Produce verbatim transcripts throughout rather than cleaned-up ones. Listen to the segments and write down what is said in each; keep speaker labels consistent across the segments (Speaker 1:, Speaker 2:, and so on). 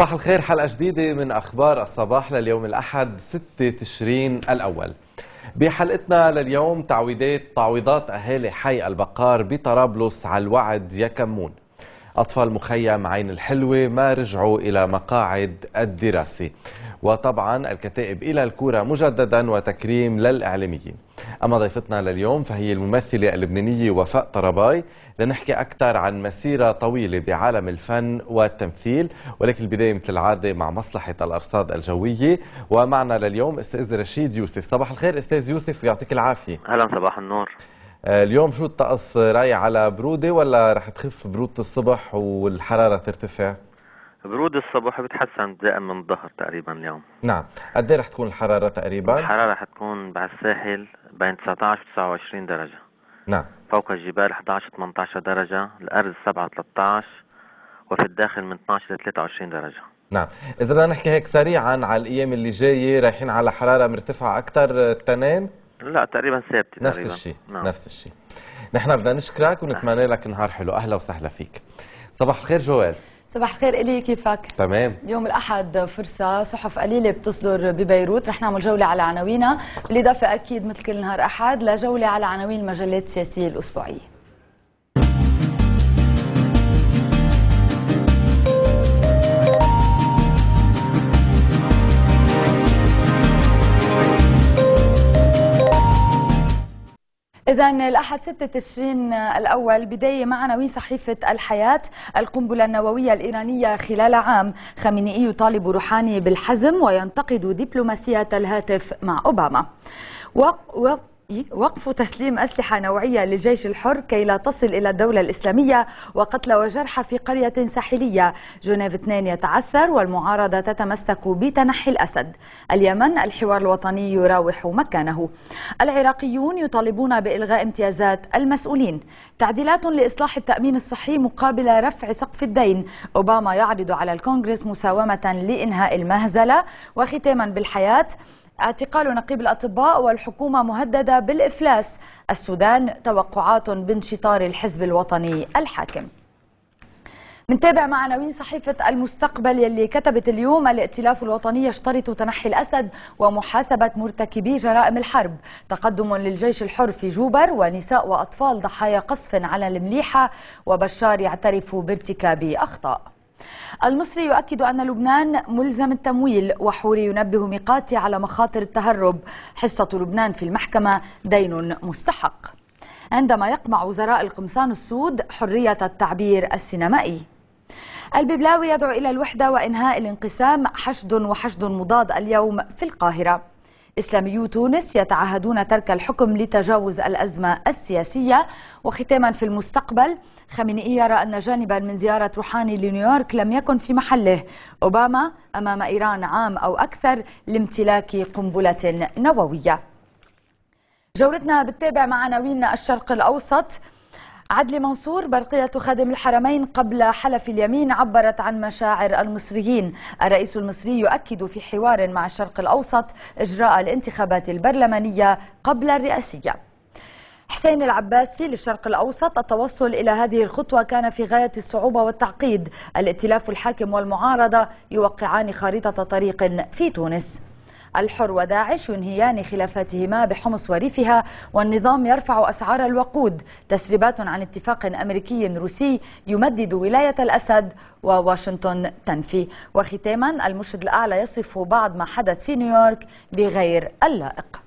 Speaker 1: صباح الخير، حلقة جديدة من أخبار الصباح لليوم الأحد ستة تشرين الأول. بحلقتنا لليوم تعويضات تعويضات أهالي حي البقار بطرابلس على الوعد يكمون. أطفال مخيم عين الحلوة ما رجعوا إلى مقاعد الدراسة، وطبعا الكتائب إلى الكورة مجددا وتكريم للإعلاميين. أما ضيفتنا لليوم فهي الممثلة اللبنانية وفاء طرباي لنحكي أكثر عن مسيرة طويلة بعالم الفن والتمثيل، ولكن البداية مثل العادة مع مصلحة الأرصاد الجوية. ومعنا لليوم أستاذ رشيد يوسف. صباح الخير أستاذ يوسف ويعطيك العافية.
Speaker 2: أهلا، صباح النور.
Speaker 1: اليوم شو الطقس، رايح على برودة ولا رح تخف برودة الصبح والحرارة ترتفع؟
Speaker 2: برود الصبح بتحسن بدءا من الظهر تقريبا اليوم.
Speaker 1: نعم، قد ايه رح تكون الحرارة تقريبا؟
Speaker 2: الحرارة رح تكون بعد الساحل بين تسعة عشر و تسعة وعشرين درجة.
Speaker 1: نعم.
Speaker 2: فوق الجبال أحد عشر ثمانية عشر درجة، الأرز سبعة ثلاثة عشر، وفي الداخل من اثني عشر ل ثلاثة وعشرين درجة.
Speaker 1: نعم، إذا بدنا نحكي هيك سريعا على الأيام اللي جاية، رايحين على حرارة مرتفعة أكثر التنين؟
Speaker 2: لا، تقريبا ثابتة.
Speaker 1: نفس
Speaker 2: تقريبا
Speaker 1: الشيء.
Speaker 2: نعم.
Speaker 1: نفس الشيء. نحن بدنا نشكرك ونتمنى لك نهار حلو. أهلا وسهلا فيك. صباح الخير جوال.
Speaker 3: صباح الخير إلي، كيفك؟
Speaker 1: تمام.
Speaker 3: يوم الأحد فرصة صحف قليلة بتصدر ببيروت، رح نعمل جولة على عناوينها، بالإضافة أكيد مثل كل نهار أحد لجولة على عناوين المجلات السياسية الأسبوعية. إذن الأحد ستة تشرين الأول، بداية مع عناوين صحيفة الحياة. القنبلة النووية الإيرانية خلال عام، خامنئي يطالب روحاني بالحزم وينتقد دبلوماسية الهاتف مع أوباما. وق... وقف تسليم أسلحة نوعية للجيش الحر كي لا تصل إلى الدولة الإسلامية، وقتل وجرحى في قرية ساحلية. جنيف اثنين يتعثر والمعارضة تتمسك بتنحي الأسد. اليمن، الحوار الوطني يراوح مكانه. العراقيون يطالبون بإلغاء امتيازات المسؤولين. تعديلات لإصلاح التأمين الصحي مقابل رفع سقف الدين. أوباما يعرض على الكونغرس مساومة لإنهاء المهزلة. وختاما بالحياة، اعتقال نقيب الأطباء والحكومة مهددة بالإفلاس. السودان، توقعات بانشطار الحزب الوطني الحاكم. منتابع مع عناوين صحيفة المستقبل يلي كتبت اليوم: الائتلاف الوطني يشترط تنحي الأسد ومحاسبة مرتكبي جرائم الحرب. تقدم للجيش الحر في جوبر، ونساء وأطفال ضحايا قصف على المليحة، وبشار يعترف بارتكاب أخطاء. المصري يؤكد أن لبنان ملزم التمويل، وحوري ينبه ميقاتي على مخاطر التهرب. حصة لبنان في المحكمة دين مستحق. عندما يقمع وزراء القمصان السود حرية التعبير السينمائي. الببلاوي يدعو إلى الوحدة وإنهاء الانقسام، حشد وحشد مضاد اليوم في القاهرة. إسلاميو تونس يتعهدون ترك الحكم لتجاوز الأزمة السياسية. وختاما في المستقبل، خامنئي يرى أن جانبا من زيارة روحاني لنيويورك لم يكن في محله. أوباما أمام إيران عام أو أكثر لامتلاك قنبلة نووية. جولتنا بتتابع مع عناوين الشرق الأوسط. عدلي منصور، برقية خادم الحرمين قبل حلف اليمين، عبرت عن مشاعر المصريين. الرئيس المصري يؤكد في حوار مع الشرق الأوسط إجراء الانتخابات البرلمانية قبل الرئاسية. حسين العباسي للشرق الأوسط، التوصل إلى هذه الخطوة كان في غاية الصعوبة والتعقيد. الائتلاف الحاكم والمعارضة يوقعان خريطة طريق في تونس. الحر وداعش ينهيان خلافاتهما بحمص وريفها، والنظام يرفع أسعار الوقود. تسريبات عن اتفاق أمريكي روسي يمدد ولاية الأسد، وواشنطن تنفي. وختاما، المرشد الأعلى يصف بعض ما حدث في نيويورك بغير اللائق.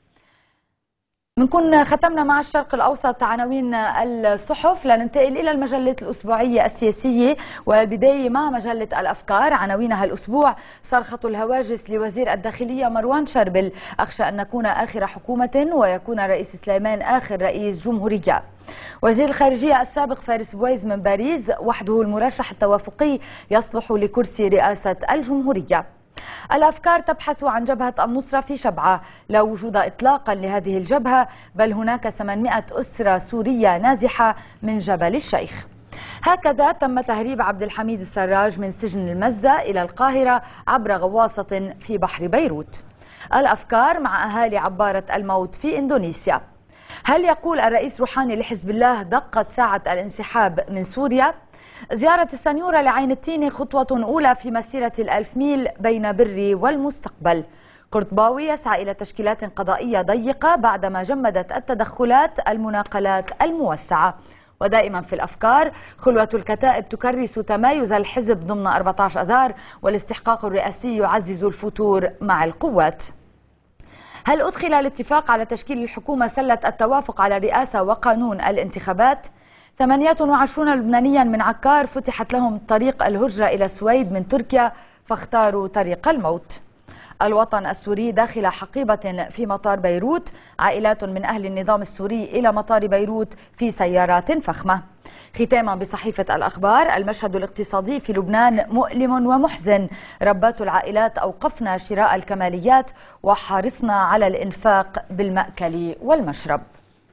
Speaker 3: بنكون ختمنا مع الشرق الأوسط عناوين الصحف، لننتقل إلى المجلات الأسبوعية السياسية، والبداية مع مجلة الأفكار. عناوينها الأسبوع: صرخة الهواجس لوزير الداخلية مروان شربل، أخشى أن نكون آخر حكومة ويكون الرئيس سليمان آخر رئيس جمهورية. وزير الخارجية السابق فارس بويز من باريس، وحده المرشح التوافقي يصلح لكرسي رئاسة الجمهورية. الأفكار تبحث عن جبهة النصرة في شبعة، لا وجود إطلاقا لهذه الجبهة، بل هناك ثمانمائة أسرة سورية نازحة من جبل الشيخ. هكذا تم تهريب عبد الحميد السراج من سجن المزة إلى القاهرة عبر غواصة في بحر بيروت. الأفكار مع أهالي عبارة الموت في إندونيسيا. هل يقول الرئيس روحاني لحزب الله دقت ساعة الانسحاب من سوريا؟ زيارة السنيورة لعين التيني خطوة أولى في مسيرة الألف ميل بين بري والمستقبل. قرطباوي يسعى إلى تشكيلات قضائية ضيقة بعدما جمدت التدخلات المناقلات الموسعة. ودائما في الأفكار، خلوة الكتائب تكرس تمايز الحزب ضمن أربعة عشر أذار، والاستحقاق الرئاسي يعزز الفتور مع القوات. هل أدخل الاتفاق على تشكيل الحكومة سلة التوافق على الرئاسة وقانون الانتخابات؟ ثمانية وعشرين لبنانيا من عكار فتحت لهم طريق الهجرة إلى السويد من تركيا فاختاروا طريق الموت. الوطن السوري داخل حقيبة في مطار بيروت، عائلات من أهل النظام السوري إلى مطار بيروت في سيارات فخمة. ختاما بصحيفة الأخبار، المشهد الاقتصادي في لبنان مؤلم ومحزن، ربات العائلات أوقفنا شراء الكماليات وحرصنا على الإنفاق بالمأكل والمشرب.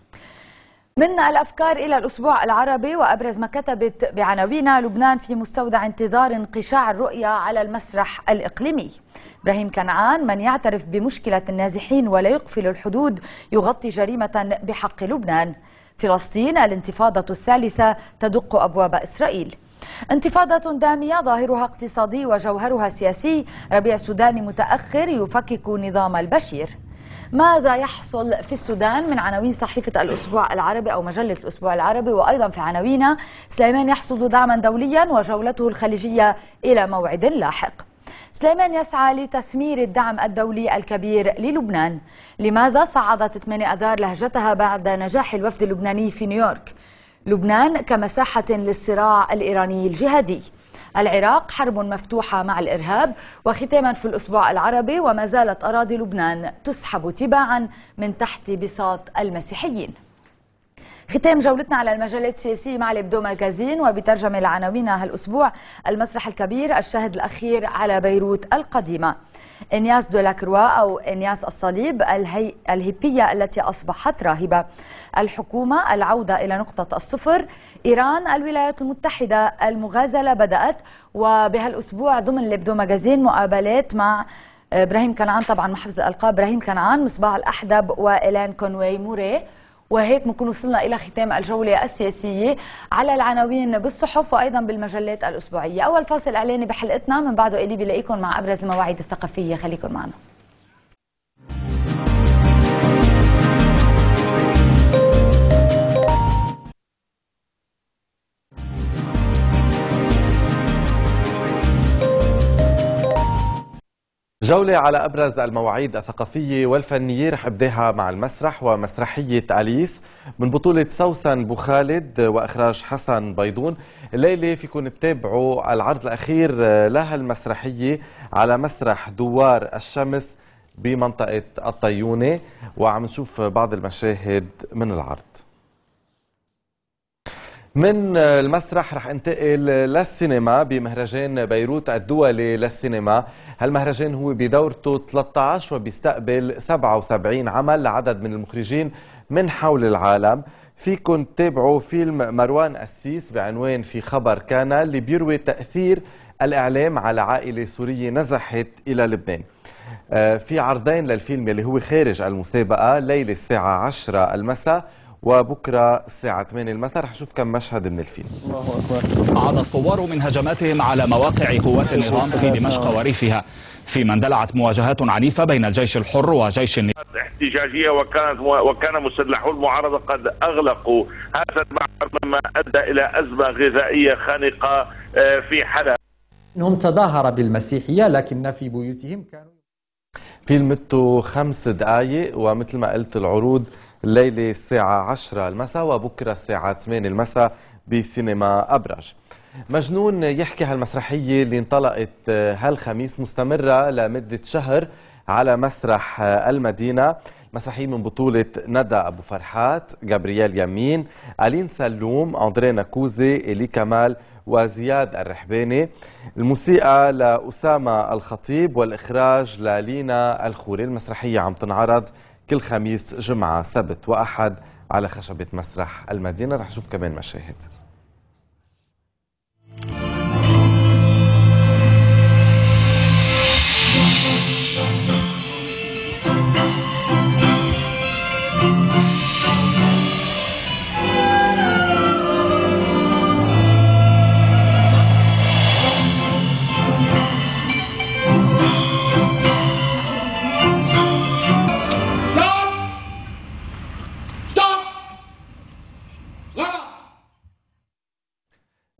Speaker 3: من الأفكار إلى الأسبوع العربي، وأبرز ما كتبت بعناوين: لبنان في مستودع انتظار انقشاع الرؤية على المسرح الإقليمي. إبراهيم كنعان: من يعترف بمشكلة النازحين ولا يقفل الحدود يغطي جريمة بحق لبنان. فلسطين: الانتفاضة الثالثة تدق أبواب إسرائيل. انتفاضة دامية ظاهرها اقتصادي وجوهرها سياسي، ربيع سوداني متأخر يفكك نظام البشير. ماذا يحصل في السودان؟ من عناوين صحيفة الأسبوع العربي أو مجلة الأسبوع العربي. وأيضا في عناوين: سليمان يحصد دعما دوليا وجولته الخليجية إلى موعد لاحق. سليمان يسعى لتثمير الدعم الدولي الكبير للبنان. لماذا صعدت ثمانية أذار لهجتها بعد نجاح الوفد اللبناني في نيويورك؟ لبنان كمساحة للصراع الإيراني الجهادي. العراق: حرب مفتوحة مع الإرهاب. وختاما في الأسبوع العربي: وما زالت أراضي لبنان تسحب تباعا من تحت بساط المسيحيين. ختام جولتنا على المجلات السياسية مع الإبدو ماجازين، وبترجمة لعناوينها هالأسبوع: المسرح الكبير، الشاهد الأخير على بيروت القديمة. إنياس دولاكروا أو إنياس الصليب، الهي... الهيبية التي أصبحت راهبة. الحكومة، العودة إلى نقطة الصفر. إيران، الولايات المتحدة، المغازلة بدأت. وبهالأسبوع ضمن الإبدو ماجازين مقابلات مع إبراهيم كنعان، طبعا محفظ الألقاب إبراهيم كنعان، مصباح الأحدب، وإيلان كونوي موري. وهيك بنكون وصلنا إلى ختام الجولة السياسية على العناوين بالصحف وأيضا بالمجلات الأسبوعية. أول فاصل إعلاني بحلقتنا، من بعده إلي بلاقيكم مع أبرز المواعيد الثقافية. خليكم معنا.
Speaker 1: جولة على أبرز المواعيد الثقافية والفنية. رح أبداها مع المسرح ومسرحية أليس من بطولة سوسن بوخالد وإخراج حسن بيضون. الليلة فيكم تتابعوا العرض الأخير لها المسرحية على مسرح دوار الشمس بمنطقة الطيونة، وعم نشوف بعض المشاهد من العرض. من المسرح رح انتقل للسينما بمهرجان بيروت الدولي للسينما. هالمهرجان هو بدورته ثلاثة عشر وبيستقبل سبعة وسبعين عمل لعدد من المخرجين من حول العالم. فيكن تتابعوا فيلم مروان السيس بعنوان في خبر كان، اللي بيروي تأثير الإعلام على عائلة سورية نزحت إلى لبنان. في عرضين للفيلم اللي هو خارج المسابقة، ليلة الساعة عشرة المساء وبكرة الساعة ثمانية المساء. رح نشوف كم مشهد من الفيلم.
Speaker 4: الله أكبر. عاد الثوار من هجماتهم على مواقع قوات النظام في دمشق وريفها، فيما اندلعت مواجهات عنيفة بين الجيش الحر وجيش النظام.
Speaker 5: احتجاجية وكانت وكان مسلحو المعارضة قد أغلقوا هذا المعبر، مما أدى إلى أزمة غذائية خانقة في حلب.
Speaker 6: إنهم تظاهر بالمسيحية لكن في بيوتهم كانوا.
Speaker 1: فيلم مدته خمس دقائق، ومثل ما قلت العروض الليلة الساعة عشرة المساء وبكرة الساعة ثمانية المساء بسينما أبرج. مجنون يحكي هالمسرحية اللي انطلقت هالخميس مستمرة لمدة شهر على مسرح المدينة. مسرحية من بطولة ندى أبو فرحات، جابرييل يمين، ألين سلوم، أندري نكوزي، إلي كمال وزياد الرحباني. الموسيقى لأسامة الخطيب والإخراج للينا الخوري. المسرحية عم تنعرض كل خميس جمعة سبت وأحد على خشبة مسرح المدينة. رح نشوف كمان مشاهد.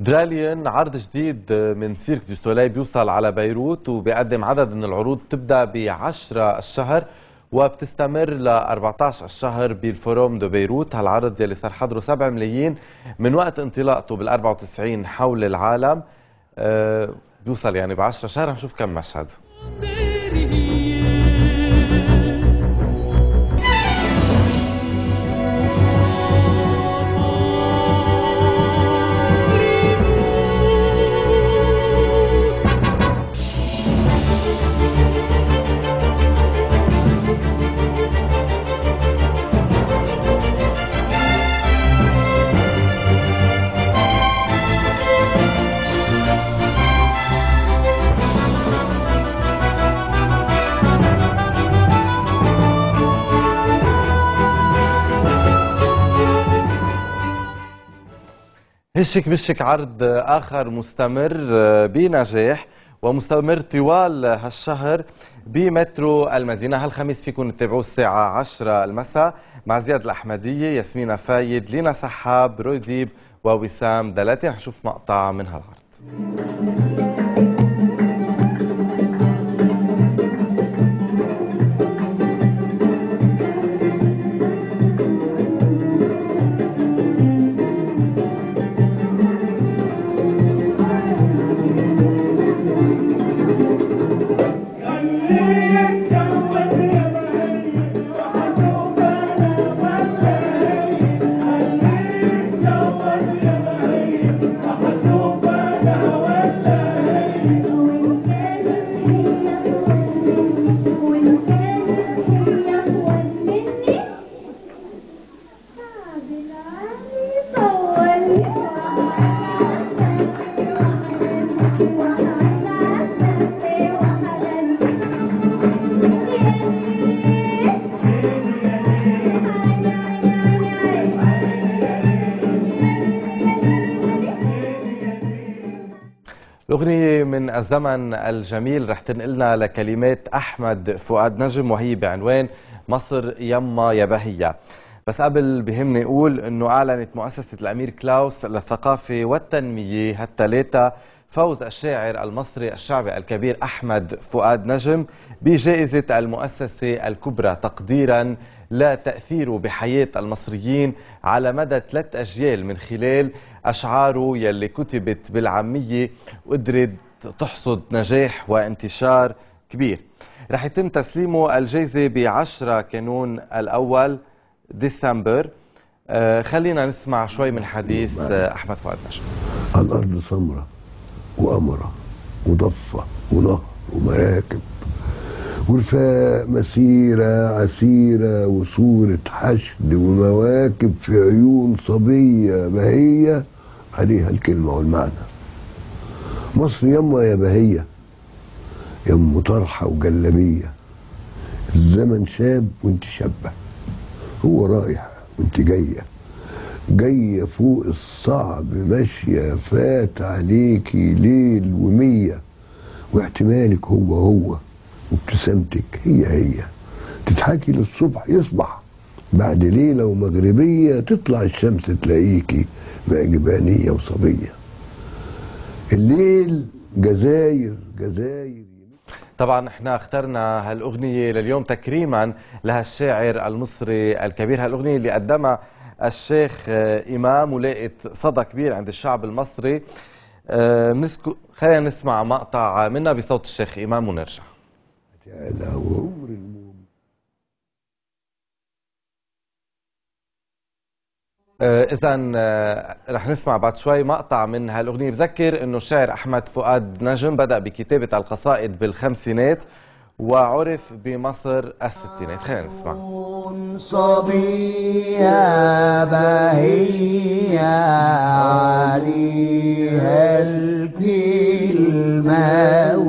Speaker 1: دراليون عرض جديد من سيرك دو سولي بيوصل على بيروت وبيقدم عدد من العروض تبدأ ب عشرة الشهر وبتستمر ل أربعة عشر الشهر بالفوروم دو بيروت. هالعرض يلي صار حضره سبعة ملايين من وقت انطلاقته بال أربعة وتسعين حول العالم أه بيوصل يعني ب عشرة شهر. نشوف كم مشهد. هشك بشك عرض آخر مستمر بنجاح ومستمر طوال هالشهر بمترو المدينة. هالخميس فيكم تتابعوه الساعة عشرة المساء مع زياد الأحمدية، ياسمينة فايد، لينا سحاب، روديب ووسام دلاتي. نشوف مقطع من هالعرض. الأغنية من الزمن الجميل رح تنقلنا لكلمات أحمد فؤاد نجم وهي بعنوان مصر يما يا بهية. بس قبل بهمني أقول أنه أعلنت مؤسسة الأمير كلاوس للثقافة والتنمية هالثلاثة فوز الشاعر المصري الشعبي الكبير أحمد فؤاد نجم بجائزة المؤسسة الكبرى تقديرا لتأثيره بحياة المصريين على مدى ثلاث أجيال من خلال أشعاره يلي كتبت بالعامية وقدرت تحصد نجاح وانتشار كبير. رح يتم تسليمه الجائزة بعشرة كانون الأول ديسمبر. آه خلينا نسمع شوي من حديث آه أحمد فؤاد نجم.
Speaker 7: الأرض سمرة وأمرة وضفة ونهر ومراكب ورفاق مسيرة عسيرة وصورة حشد ومواكب في عيون صبية بهية عليها الكلمة والمعنى. مصر يما يا بهية يم طرحة وجلبية، الزمن شاب وانت شابة، هو رايح وانت جاية جاية فوق الصعب ماشية، فات عليكي ليل ومية واحتمالك هو هو وابتسامتك هي هي، تضحكي للصبح يصبح بعد ليلة ومغربية تطلع الشمس تلاقيكي معجبانية وصبية. الليل جزاير جزاير.
Speaker 1: طبعا احنا اخترنا هالأغنية لليوم تكريما لهالشاعر المصري الكبير. هالأغنية اللي قدمها الشيخ إمام ولقت صدى كبير عند الشعب المصري. خلينا نسمع مقطع منها بصوت الشيخ إمام ونرجع. إذا رح نسمع بعد شوي مقطع من هالأغنية. بذكر إنه الشاعر أحمد فؤاد نجم بدأ بكتابة القصائد بالخمسينات وعرف بمصر الستينات. خلينا نسمع.
Speaker 8: صبية بهية عليها الكلمة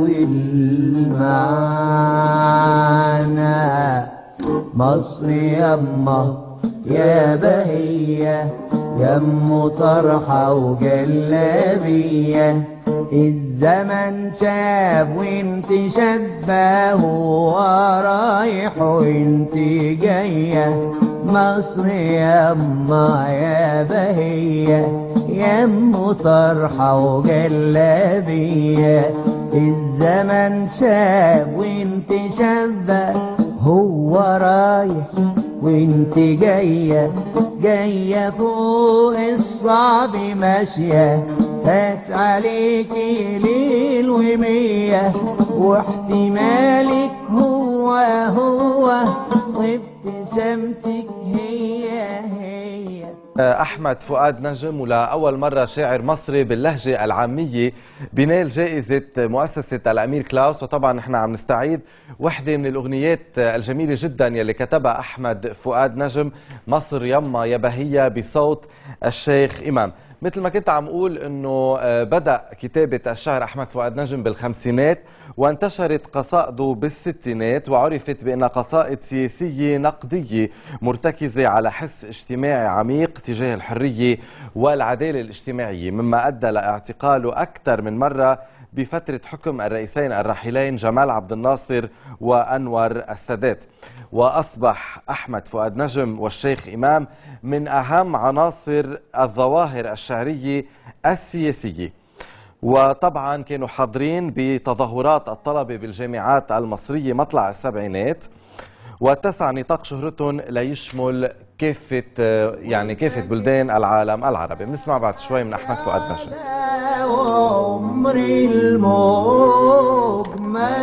Speaker 8: والمعنى، مصر يما يا بهية يم طرحة وجلابية، الزمن شاب وانت شابة، هو رايح وانت جاية، مصر يما يا بهية يمه طرحة وجلابية. الزمن شاب وانت شابة، هو رايح وانت جاية، جاية فوق الصعب ماشية. فات عليكي ليل ومية، واحتمالك هو هو، وابتسامتك هي هي.
Speaker 1: أحمد فؤاد نجم ولأول مرة شاعر مصري باللهجة العامية بينال جائزة مؤسسة الأمير كلاوس. وطبعا نحن عم نستعيد وحدة من الأغنيات الجميلة جدا يلي كتبها أحمد فؤاد نجم، مصر يما يا بهية، بصوت الشيخ إمام. مثل ما كنت عم أقول أنه بدأ كتابة الشاعر أحمد فؤاد نجم بالخمسينات، وانتشرت قصائده بالستينات، وعرفت بأنها قصائد سياسية نقدية مرتكزة على حس اجتماعي عميق تجاه الحرية والعدالة الاجتماعية، مما أدى لاعتقاله أكثر من مرة بفترة حكم الرئيسين الراحلين جمال عبد الناصر وأنور السادات. وأصبح أحمد فؤاد نجم والشيخ إمام من أهم عناصر الظواهر الشعرية السياسية، وطبعا كانوا حاضرين بتظاهرات الطلبة بالجامعات المصرية مطلع السبعينات، واتسع نطاق شهرتهم ليشمل كافة يعني كافة بلدان العالم العربي. بنسمع بعد شوي من أحمد فؤاد نجم.
Speaker 8: عمري الموج ما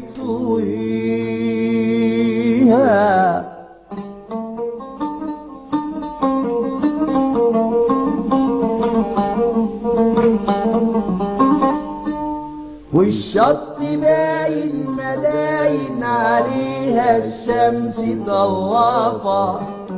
Speaker 8: يطويها، والشط باين مداين عليها الشمس طوافة.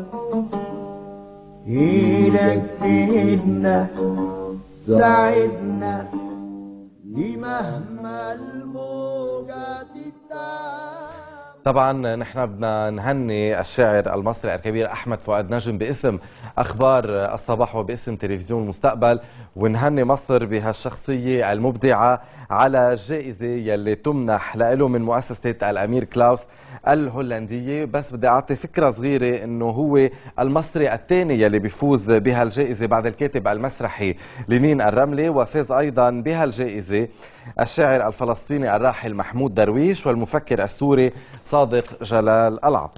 Speaker 8: إيدك فينا ساعدنا لمهما الموجة تتعب.
Speaker 1: طبعا نحن بدنا نهني الشاعر المصري الكبير أحمد فؤاد نجم باسم أخبار الصباح وباسم تلفزيون المستقبل، ونهني مصر بهالشخصية المبدعة على الجائزة يلي تمنح له من مؤسسة الأمير كلاوس الهولندية. بس بدي أعطي فكرة صغيرة إنه هو المصري الثاني يلي بيفوز بهالجائزة بعد الكاتب المسرحي لينين الرملي، وفاز أيضا بهالجائزة الشاعر الفلسطيني الراحل محمود درويش والمفكر السوري صادق جلال العظم.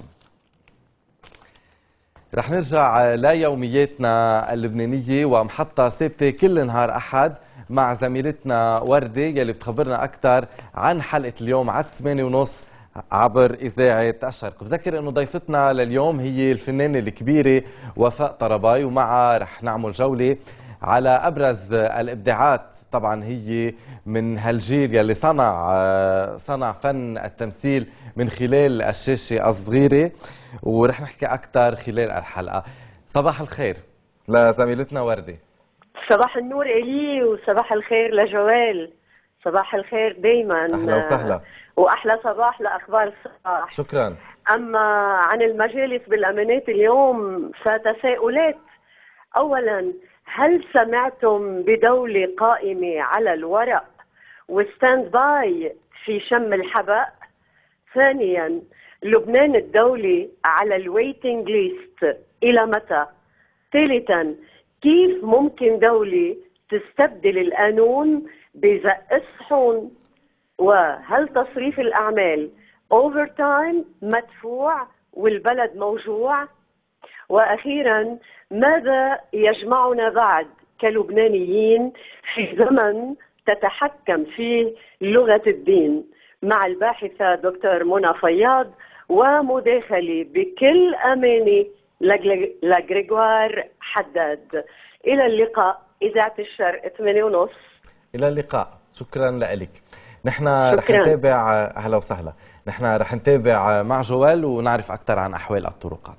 Speaker 1: رح نرجع ليومياتنا اللبنانية ومحطة ثابتة كل نهار أحد مع زميلتنا وردة يلي بتخبرنا أكثر عن حلقة اليوم على ثمانية ونص عبر إذاعة الشرق. بذكر أنه ضيفتنا لليوم هي الفنانة الكبيرة وفاء طرباي، ومعها رح نعمل جولة على أبرز الإبداعات. طبعا هي من هالجيل يلي صنع صنع فن التمثيل من خلال الشاشة الصغيرة، ورح نحكي أكثر خلال الحلقة. صباح الخير لزميلتنا وردة.
Speaker 9: صباح النور إلي، وصباح الخير لجوال. صباح الخير دايما.
Speaker 1: أهلا وسهلا.
Speaker 9: وأحلى صباح لأخبار الصباح.
Speaker 1: شكرا.
Speaker 9: أما عن المجالس بالأمانات اليوم فتساؤلات. أولا، هل سمعتم بدولة قائمة على الورق وستاند باي في شم الحبق؟ ثانيا، لبنان الدولي على الويتنج ليست إلى متى؟ ثالثا، كيف ممكن دولة تستبدل القانون بزق الصحون؟ وهل تصريف الأعمال اوفر تايم مدفوع والبلد موجوع؟ وأخيرا، ماذا يجمعنا بعد كلبنانيين في زمن تتحكم فيه لغة الدين؟ مع الباحثة دكتور منى فياض، ومداخلة بكل أمانة لغريغوار حداد. إلى اللقاء إذاعة الشرق ثمانية ونص.
Speaker 1: إلى اللقاء، شكرا لك. نحن رح نتابع. أهلا وسهلا. نحن رح نتابع مع جوال ونعرف أكثر عن أحوال الطرقات.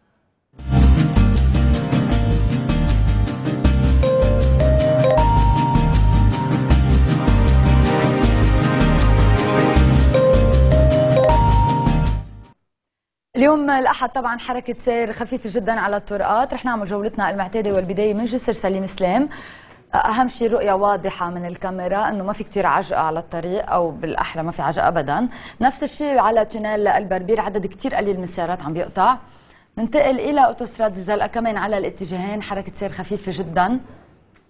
Speaker 3: اليوم الأحد طبعا حركة سير خفيفة جدا على الطرقات. رح نعمل جولتنا المعتادة والبداية من جسر سليم سلام. أهم شيء رؤية واضحة من الكاميرا، أنه ما في كتير عجقة على الطريق، أو بالأحرى ما في عجقة أبدا. نفس الشيء على تونيل البربير، عدد كتير قليل من السيارات عم بيقطع. ننتقل إلى أوتوستراد الزلقة كمان على الاتجاهين حركة سير خفيفة جدا.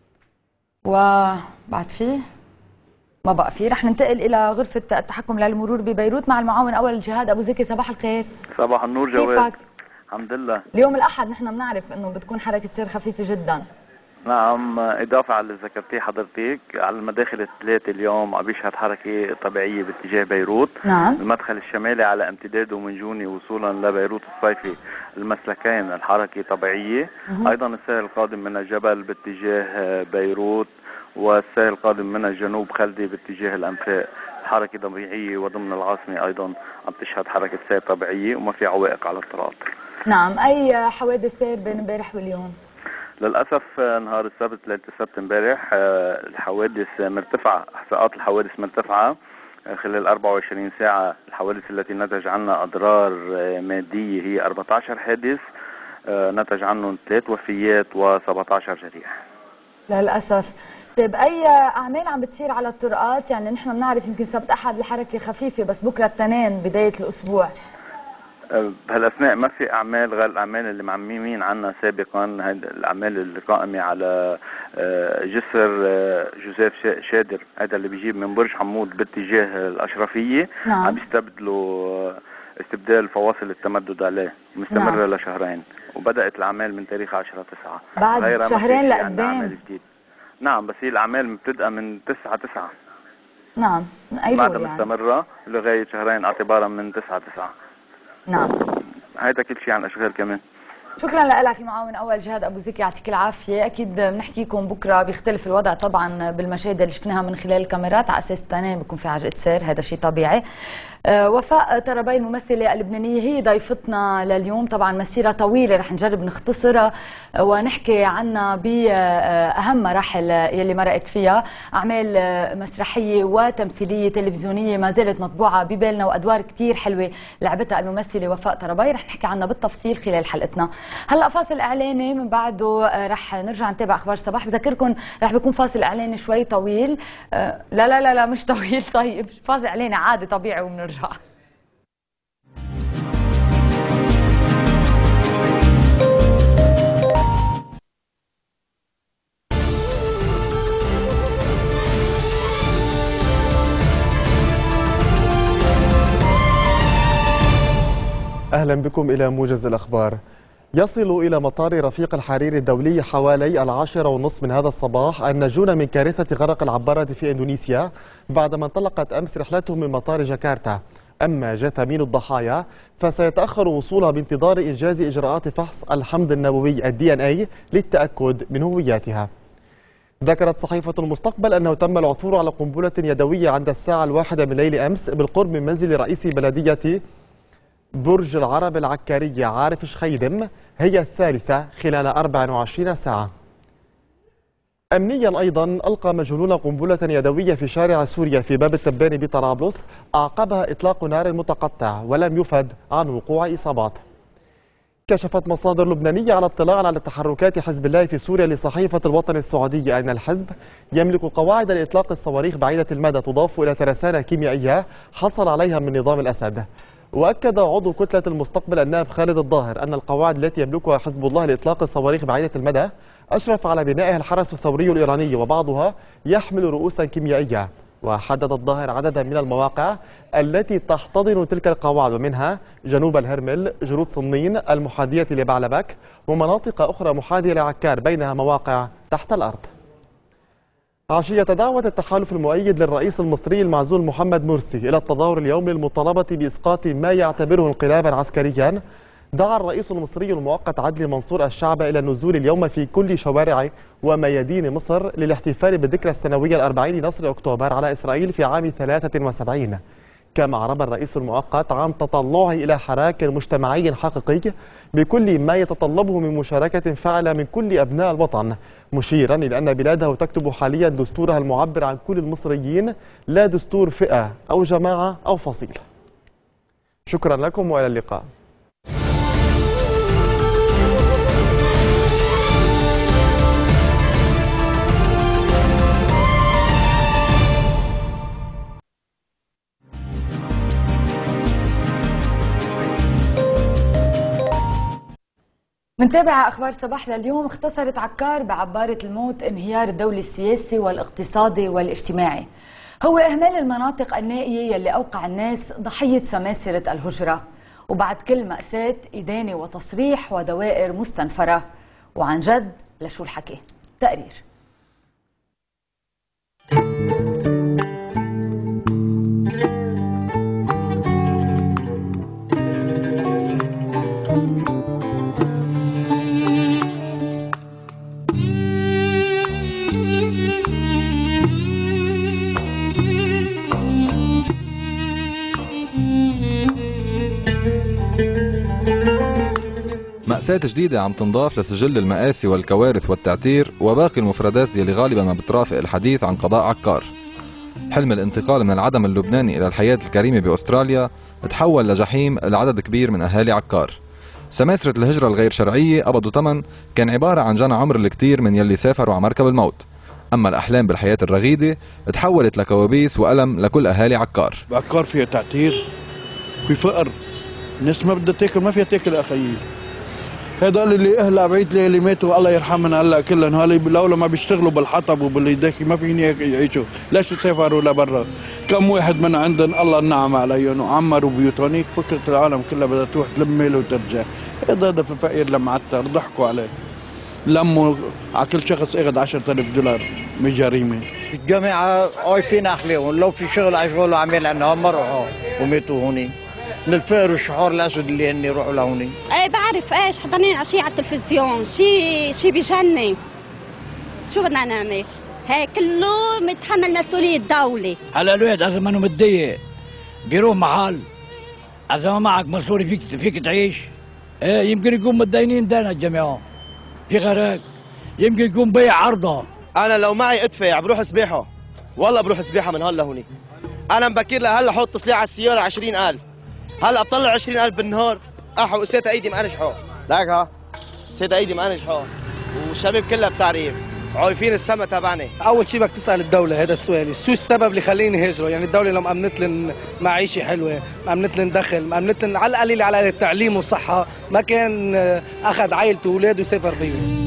Speaker 3: وبعد فيه ما بقى فيه. رح ننتقل الى غرفه التحكم للمرور ببيروت مع المعاون اول الجهاد ابو زكي. صباح الخير.
Speaker 10: صباح النور جواد.
Speaker 3: كيفك؟
Speaker 10: الحمد لله.
Speaker 3: اليوم الاحد نحن بنعرف انه بتكون حركه سير خفيفه جدا.
Speaker 10: نعم، اضافه على اللي ذكرتيه حضرتك، على المداخل الثلاثه اليوم عم بيشهد حركه طبيعيه باتجاه بيروت.
Speaker 3: نعم.
Speaker 10: المدخل الشمالي على امتداده من جوني وصولا لبيروت الصيفي المسلكين الحركه طبيعيه. مم. ايضا السير القادم من الجبل باتجاه بيروت والسير القادم من الجنوب خلدي باتجاه الانفاق حركه طبيعيه، وضمن العاصمه ايضا عم تشهد حركه سير طبيعيه وما في عوائق على الطرق.
Speaker 3: نعم. اي حوادث سير بين امبارح واليوم؟
Speaker 10: للأسف نهار السبت ليلة السبت امبارح الحوادث مرتفعة، إحصاءات الحوادث مرتفعة خلال أربعة وعشرين ساعة. الحوادث التي نتج عنها أضرار مادية هي أربعة عشر حادث، نتج عنهم ثلاث وفيات وسبعة عشر جريح.
Speaker 3: للأسف. طيب أي أعمال عم بتصير على الطرقات؟ يعني نحن بنعرف يمكن سبت أحد الحركة خفيفة، بس بكرة الاثنين بداية الأسبوع
Speaker 10: بهالاثناء ما في اعمال غير الاعمال اللي معممين عنها سابقا. هذه الاعمال القائمه على جسر جوزيف شادر، هذا اللي بيجيب من برج حمود باتجاه الاشرفيه. نعم. عم بيستبدلوا استبدال فواصل التمدد عليه، مستمره. نعم. لشهرين، وبدات الاعمال من تاريخ عشرة تسعة
Speaker 3: بعد شهرين لقدام.
Speaker 10: نعم، بس هي الاعمال مبتدئه من تسعة تسعة.
Speaker 3: نعم، من ايلول
Speaker 10: بعد يعني مستمره لغايه شهرين اعتبارا من تسعة تسعة.
Speaker 3: نعم.
Speaker 10: هيدا كل شيء عن الاشغال كمان.
Speaker 3: شكرا لك المعاون اول جهاد ابو زكي، يعطيك العافيه. اكيد بنحكيكم بكره بيختلف الوضع طبعا بالمشاهد اللي شفناها من خلال الكاميرات، على اساس التنين بيكون في عجقه سير، هذا شيء طبيعي. أه وفاء طربي الممثله اللبنانيه هي ضيفتنا لليوم. طبعا مسيره طويله رح نجرب نختصرها ونحكي عنها باهم مراحل يلي مرقت فيها، اعمال مسرحيه وتمثيليه تلفزيونيه ما زالت مطبوعه ببالنا، وادوار كثير حلوه لعبتها الممثله وفاء طربي. رح نحكي عنها بالتفصيل خلال حلقتنا. هلا فاصل اعلاني، من بعده رح نرجع نتابع اخبار الصباح. بذكركم رح بيكون فاصل اعلاني شوي طويل. أه لا لا لا لا مش طويل. طيب فاصل اعلاني عادي طبيعي وبنرجع.
Speaker 11: أهلا بكم إلى موجز الأخبار. يصل إلى مطار رفيق الحريري الدولي حوالي العاشرة والنصف من هذا الصباح الناجون من كارثة غرق العبارة في إندونيسيا بعدما انطلقت أمس رحلتهم من مطار جاكرتا. أما جثامين الضحايا فسيتأخر وصولها بانتظار إنجاز إجراءات فحص الحمض النووي الدي ان اي للتأكد من هوياتها. ذكرت صحيفة المستقبل أنه تم العثور على قنبلة يدوية عند الساعة الواحدة من ليل أمس بالقرب من منزل رئيس بلدية برج العرب العكارية عارف شخيدم، هي الثالثة خلال أربع وعشرين ساعة. أمنيا أيضا ألقى مجهولون قنبلة يدوية في شارع سوريا في باب التباني بطرابلس، أعقبها إطلاق نار متقطع ولم يفد عن وقوع إصابات. كشفت مصادر لبنانية على اطلاع على تحركات حزب الله في سوريا لصحيفة الوطن السعودية أن الحزب يملك قواعد لإطلاق الصواريخ بعيدة المدى تضاف إلى ترسانة كيميائية حصل عليها من نظام الأسد. وأكد عضو كتلة المستقبل النائب خالد الظاهر أن القواعد التي يملكها حزب الله لإطلاق الصواريخ بعيدة المدى أشرف على بنائها الحرس الثوري الإيراني، وبعضها يحمل رؤوسا كيميائية. وحدد الظاهر عددا من المواقع التي تحتضن تلك القواعد، ومنها جنوب الهرمل، جنوب صنين المحاذية لبعلبك، ومناطق أخرى محاذية لعكار، بينها مواقع تحت الأرض. عشية دعوة التحالف المؤيد للرئيس المصري المعزول محمد مرسي إلى التظاهر اليوم للمطالبة بإسقاط ما يعتبره انقلابا عسكريا، دعا الرئيس المصري المؤقت عدلي منصور الشعب إلى النزول اليوم في كل شوارع وميادين مصر للاحتفال بالذكرى السنوية الأربعين لنصر أكتوبر على إسرائيل في عام ثلاثة وسبعين. كما عرب الرئيس المؤقت عن تطلعه إلى حراك مجتمعي حقيقي بكل ما يتطلبه من مشاركة فاعلة من كل أبناء الوطن، مشيرا إلى أن بلاده تكتب حاليا دستورها المعبر عن كل المصريين، لا دستور فئة أو جماعة أو فصيل. شكرا لكم وإلى اللقاء.
Speaker 3: منتابعة أخبار صباح لليوم. اختصرت عكار بعبارة الموت انهيار الدولي السياسي والاقتصادي والاجتماعي. هو إهمال المناطق النائية يلي أوقع الناس ضحية سماسرة الهجرة، وبعد كل مأساة إدانة وتصريح ودوائر مستنفرة. وعن جد لشو الحكي؟ تقرير.
Speaker 12: مأساة جديدة عم تنضاف لسجل المآسي والكوارث والتعتير وباقي المفردات يلي غالبا ما بترافق الحديث عن قضاء عكار. حلم الانتقال من العدم اللبناني إلى الحياة الكريمة بأستراليا تحول لجحيم لعدد كبير من أهالي عكار. سماسرة الهجرة الغير شرعية قبضوا ثمن كان عبارة عن جنى عمر الكثير من يلي سافروا على مركب الموت. أما الأحلام بالحياة الرغيدة تحولت لكوابيس وألم لكل أهالي عكار.
Speaker 13: عكار فيها تعتير، في فقر، الناس ما بدها تاكل، ما فيها تاكل أخيي. هذول اللي اهلا بعيد لي اللي ماتوا الله يرحمهم هلا كلهم، هالي لولا ما بيشتغلوا بالحطب وبالداخل ما فيهم يعيشوا، ليش سافروا لبرا؟ كم واحد من عندهم الله النعم عليهم وعمروا بيوتهم. هيك فكره العالم كلها بدها تروح تلم مال وترجع. هذا هذا في الفقير لما عتر ضحكوا عليه، لموا على كل شخص اخذ عشرة آلاف دولار من جريمه.
Speaker 14: الجماعه عايفين اخلاقهم، لو في شغل اشغال عمال عندهم ما روحوا وماتوا هوني من الفقر والشحور الاسود اللي هن يروحوا لهوني. ايه
Speaker 15: بعرف ايش حضرني على شيء على التلفزيون، شيء شيء بجنن. شو بدنا نعمل؟ هيك كله متحمل مسؤوليه الدوله.
Speaker 16: هلا الواحد اذا منه متضايق بيروح محل، اذا ما معك مصاري فيك فيك تعيش. ايه يمكن يكون متدينين دانا الجماعه في غراق، يمكن يكون بيع عرضه.
Speaker 17: انا لو معي ادفع بروح سباحه، والله بروح سباحه من هلا لهونيك. انا مبكر لهلا حط تصليح على السياره عشرين ألف، هلا بطلع عشرين ألف بالنهار. احو سيت ايدي ما انا شحار، لك ها سيت ايدي ما انا شحار، والشباب كلها بتعرف عايفين السما تبعنا.
Speaker 18: اول شيء بدك تسال الدوله هذا السؤال، شو السبب اللي خليني هاجروا؟ يعني الدوله لو مأمنت لهم معيشه حلوه، مأمنت لهم دخل، مأمنت لهم على القليل على التعليم والصحه، ما كان اخذ عائلته واولاده وسافر فيهم.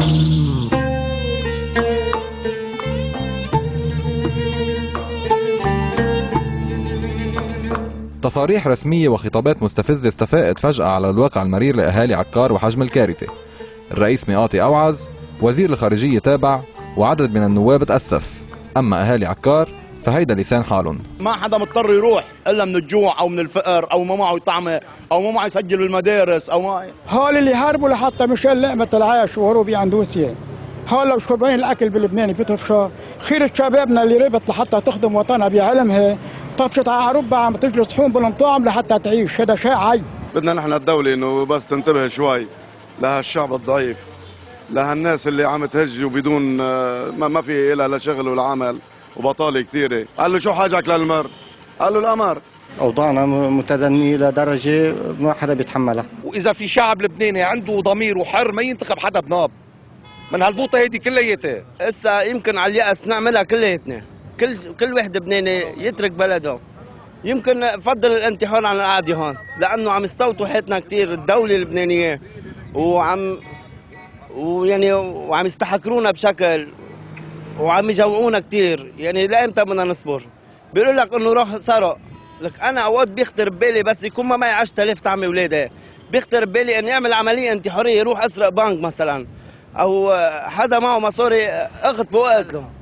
Speaker 12: تصاريح رسمية وخطابات مستفزة استفاقت فجأة على الواقع المرير لأهالي عكار وحجم الكارثة. الرئيس مئاتي أوعز، وزير الخارجية تابع، وعدد من النواب تأسف. أما أهالي عكار فهيدا لسان حالهم.
Speaker 17: ما حدا مضطر يروح إلا من الجوع أو من الفقر أو ما معه طعمة أو ما معه يسجل بالمدارس أو ما.
Speaker 19: هول اللي هربوا لحتى مشان لقمة العيش وهربوا بأندونيسيا. هول لو شربين الأكل بلبنان بيطفشوا. خيرة شبابنا اللي ربط لحتى تخدم وطنها بعلمها طفشت على عروبها عم تجلس طحون بالمطاعم لحتى تعيش. هذا شيء عيب.
Speaker 20: بدنا نحن الدولة انه بس تنتبه شوي لهالشعب الضعيف، لهالناس اللي عم تهج وبدون ما في إلها لا شغل ولا عمل وبطالة كثيرة. قال له شو حاجك للمر؟ قال له الأمر.
Speaker 14: أوضاعنا متدنية لدرجة ما حدا بيتحملها.
Speaker 17: وإذا في شعب لبناني عنده ضمير وحر ما ينتخب حدا بناب من هالبوطة هيدي كليتها. هسا يمكن على اليأس نعملها كليتنا، كل كل واحد لبناني يترك بلده. يمكن فضل الانتحار عن القعدة هون لأنه عم يستوطوا حياتنا كثير الدولة اللبنانية، وعم ويعني وعم يستحكرونا بشكل وعم يجوعونا كثير. يعني لامتى بدنا نصبر؟ بيقولوا لك انه روح سرق، لك انا اوقات بيخطر ببالي بس يكون ما معي عشرة آلاف طعمه ولادي، بيخطر ببالي اني اعمل عمليه انتحاريه، يروح اسرق بنك مثلا او حدا معه مصاري اخذ وقت له.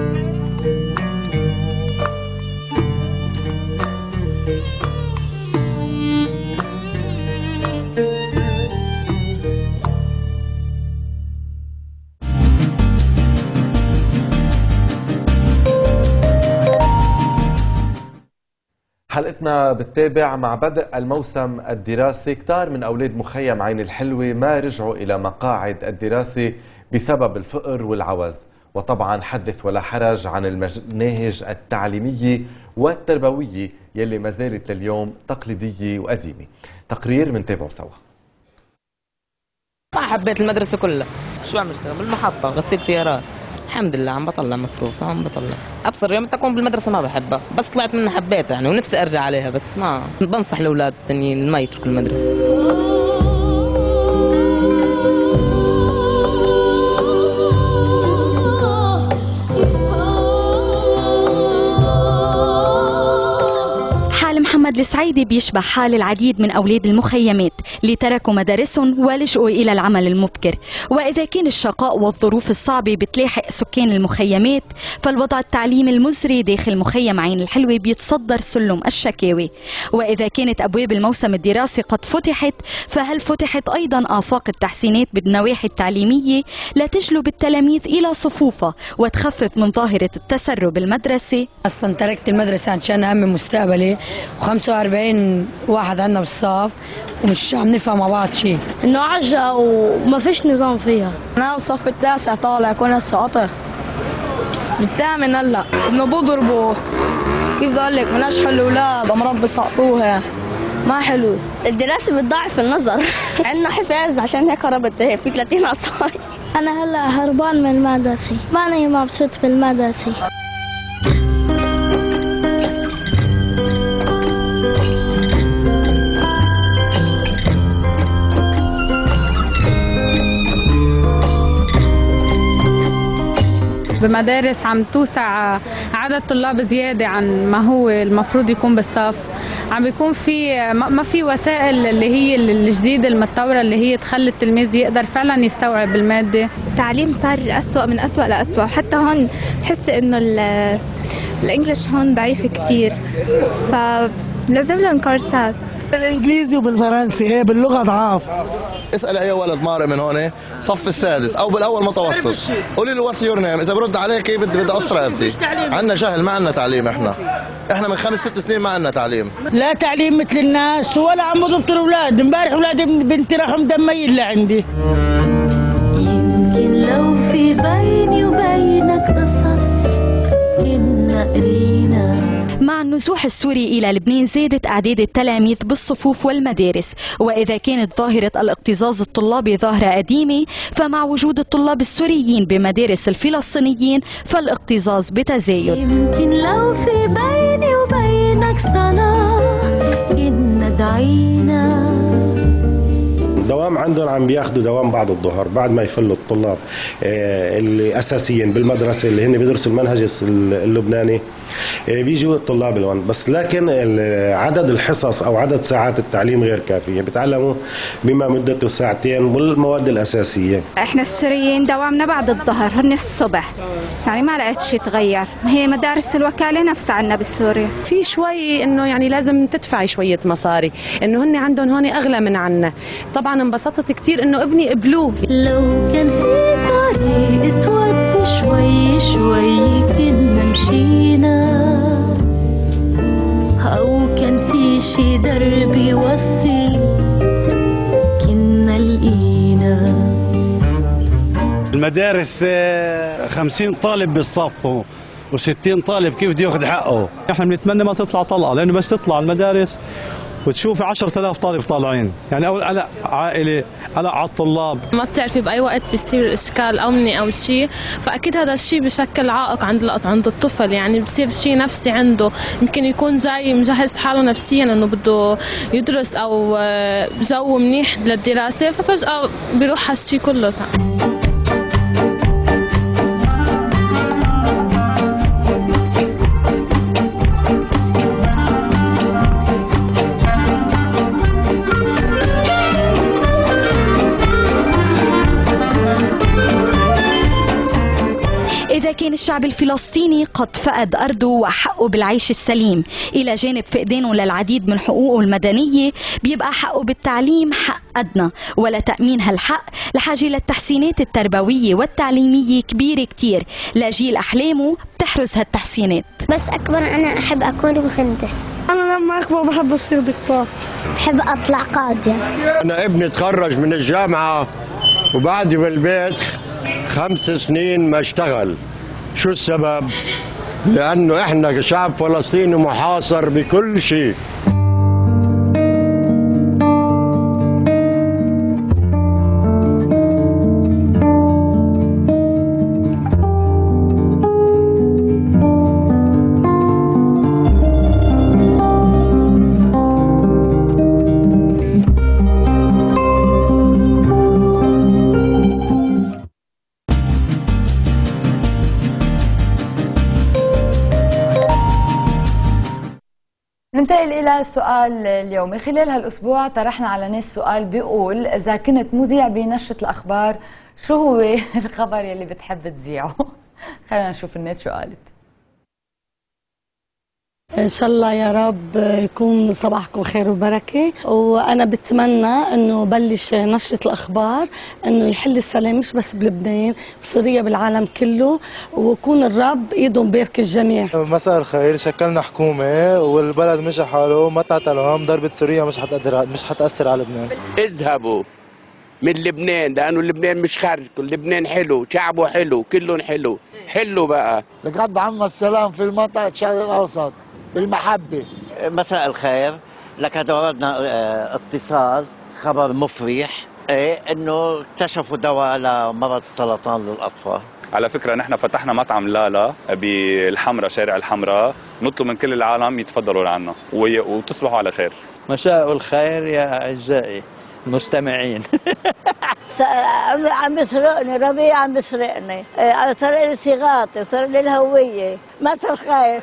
Speaker 1: حلقتنا بتتابع مع بدء الموسم الدراسي. كتار من أولاد مخيم عين الحلوة ما رجعوا إلى مقاعد الدراسة بسبب الفقر والعوز، وطبعا حدث ولا حرج عن المناهج التعليمية والتربوية يلي ما زالت لليوم تقليدية وقديمة. تقرير منتابعه سوا.
Speaker 21: ما حبيت المدرسة كلها. شو عم اشتغل بالمحطة غسيل سيارات. الحمد لله عم بطلع مصروف، عم بطلع. ابصر يوم تكون بالمدرسه ما بحبها، بس طلعت منها حبيتها يعني ونفسي ارجع عليها، بس ما بنصح الاولاد الثانيين ما يتركوا المدرسه.
Speaker 2: محمد السعيدي بيشبه حال العديد من أولاد المخيمات اللي تركوا مدارسهم ولجؤوا إلى العمل المبكر. وإذا كان الشقاء والظروف الصعبة بتلاحق سكان المخيمات، فالوضع التعليمي المزري داخل مخيم عين الحلوة بيتصدر سلم الشكاوي. وإذا كانت أبواب الموسم الدراسي قد فتحت، فهل فتحت أيضا آفاق التحسينات بالنواحي التعليمية لتجلب التلاميذ إلى صفوفها وتخفف من ظاهرة التسرب المدرسي؟
Speaker 22: أصلا تركت المدرسة عشان أهم مستقبلي، وخمسة وأربعين واحد عندنا بالصف ومش عم نفهم مع بعض شيء.
Speaker 23: إنه عجة وما فيش نظام فيها.
Speaker 24: أنا بالصف التاسع طالع كنا سقطت بالثامن هلا ابنه بضربه. كيف بدي أقول لك مناش حل أولاد أمراض بسقطوها، ما حلو.
Speaker 25: الدراسة بتضعف النظر. عندنا حفاظ عشان هيك هربت في ثلاثين عصاية.
Speaker 23: أنا هلا هربان من المدرسة، ماني مبسوط بالمدرسة.
Speaker 26: بمدارس عم توسع عدد طلاب زيادة عن ما هو المفروض يكون بالصف، عم بيكون في ما في وسائل اللي هي الجديدة المتطورة اللي هي تخلي التلميذ يقدر فعلا يستوعب المادة.
Speaker 27: التعليم صار أسوأ من أسوأ لأسوأ، حتى هون تحس إنه الإنجليش هون ضعيف كتير، فلازم لهم كورسات.
Speaker 28: بالإنجليزي وبالفرنسي، إيه باللغة ضعاف.
Speaker 29: اسأل أي ولد مارق من هون صف السادس أو بالأول متوسط، قولي له واتس يور نيم، إذا برد عليك بدي بدي أقص رقبتي. عندنا جهل، ما عندنا تعليم، إحنا إحنا من خمس ست سنين ما عندنا تعليم.
Speaker 28: لا تعليم مثل الناس ولا عم بضبطوا الأولاد، امبارح أولادي بنتي راحوا مدميين لعندي.
Speaker 30: يمكن لو في بيني وبينك قصص كنا قرينا.
Speaker 2: مع النزوح السوري إلى لبنان زادت أعداد التلاميذ بالصفوف والمدارس، وإذا كانت ظاهرة الاكتظاظ الطلابي ظاهرة قديمة، فمع وجود الطلاب السوريين بمدارس الفلسطينيين فالاكتظاظ بتزايد.
Speaker 30: يمكن لو في بيني وبينك صلاة كنا دعينا.
Speaker 31: دوام عندهم عم بياخذوا دوام بعد الظهر، بعد ما يفلوا الطلاب اللي اساسيين بالمدرسه اللي هن بيدرسوا المنهج اللبناني، بيجوا الطلاب لهون، بس لكن عدد الحصص او عدد ساعات التعليم غير كافيه، بيتعلموا بما مدته ساعتين والمواد الاساسيه.
Speaker 27: احنا السوريين دوامنا بعد الظهر، هن الصبح، يعني ما لقيت شيء تغير، هي مدارس الوكاله نفسها عندنا بسوريا.
Speaker 32: في شوي انه يعني لازم تدفعي شويه مصاري، انه هن عندهم هون اغلى من عنا. طبعا انبسطت كثير انه ابني قبلوه.
Speaker 30: لو كان في طريق تودي شوي شوي كنا مشينا، أو كان في شي درب يوصل كنا لقينا.
Speaker 33: المدارس خمسين طالب بالصف وستين طالب، كيف بده ياخذ حقه؟
Speaker 34: احنا بنتمنى ما تطلع طلعه، لانه بس تطلع المدارس وتشوفي عشرة آلاف طالب طالعين، يعني اول قلق عائلي، قلق على الطلاب.
Speaker 35: ما بتعرفي باي وقت بيصير اشكال امني او شيء، فاكيد هذا الشيء بشكل عائق عند عند الطفل، يعني بصير شيء نفسي عنده، يمكن يكون جاي مجهز حاله نفسيا انه بده يدرس او جو منيح للدراسه، ففجاه بيروح هالشيء كله.
Speaker 2: إذا كان الشعب الفلسطيني قد فقد أرضه وحقه بالعيش السليم، إلى جانب فقدانه للعديد من حقوقه المدنية، بيبقى حقه بالتعليم حق أدنى، ولا تأمين هالحق لحاجة للتحسينات التربوية والتعليمية كبيرة كتير لجيل أحلامه بتحرز هالتحسينات.
Speaker 30: بس أكبر أنا أحب أكون مهندس.
Speaker 27: أنا لما أكبر بحب أصير دكتور،
Speaker 30: بحب أطلع قاضي.
Speaker 29: أنا ابني تخرج من الجامعة وبعدي بالبيت خمس سنين ما اشتغل. شو السبب؟ لأنه إحنا شعب فلسطيني محاصر بكل شيء.
Speaker 3: ننتقل إلى إلى السؤال اليومي. خلال هالأسبوع طرحنا على ناس سؤال بيقول إذا كنت مذيع بنشرة الأخبار شو هو الخبر يلي بتحب تذيعه؟ خلينا نشوف الناس شو قالت.
Speaker 22: ان شاء الله يا رب يكون صباحكم خير وبركه، وانا بتمنى انه بلش نشره الاخبار انه يحل السلام مش بس بلبنان، بسوريا، بالعالم كله، ويكون الرب ايده مبارك الجميع.
Speaker 4: مساء الخير، شكلنا حكومه والبلد مشى حاله، ما تعتلوا هم ضربه سوريا مش حتقدر مش حتاثر على لبنان.
Speaker 5: اذهبوا من لبنان لانه لبنان مش خارجكم، لبنان حلو، شعبه حلو، كلهم حلو، حلوا بقى.
Speaker 6: لقد عم السلام في المنطقه الشرق الاوسط بالمحبة.
Speaker 14: مساء الخير، لقد وردنا اتصال خبر مفرح ايه انه اكتشفوا دواء لمرض السرطان للاطفال.
Speaker 7: على فكرة نحن فتحنا مطعم لالا بالحمراء، شارع الحمراء، نطلب من كل العالم يتفضلوا لعنا وتصبحوا على خير.
Speaker 8: مساء الخير يا أعزائي المستمعين.
Speaker 9: عم بيسرقني ربيع، عم بيسرقني، سرق لي صيغاتي وسرق لي الهوية. مساء الخير.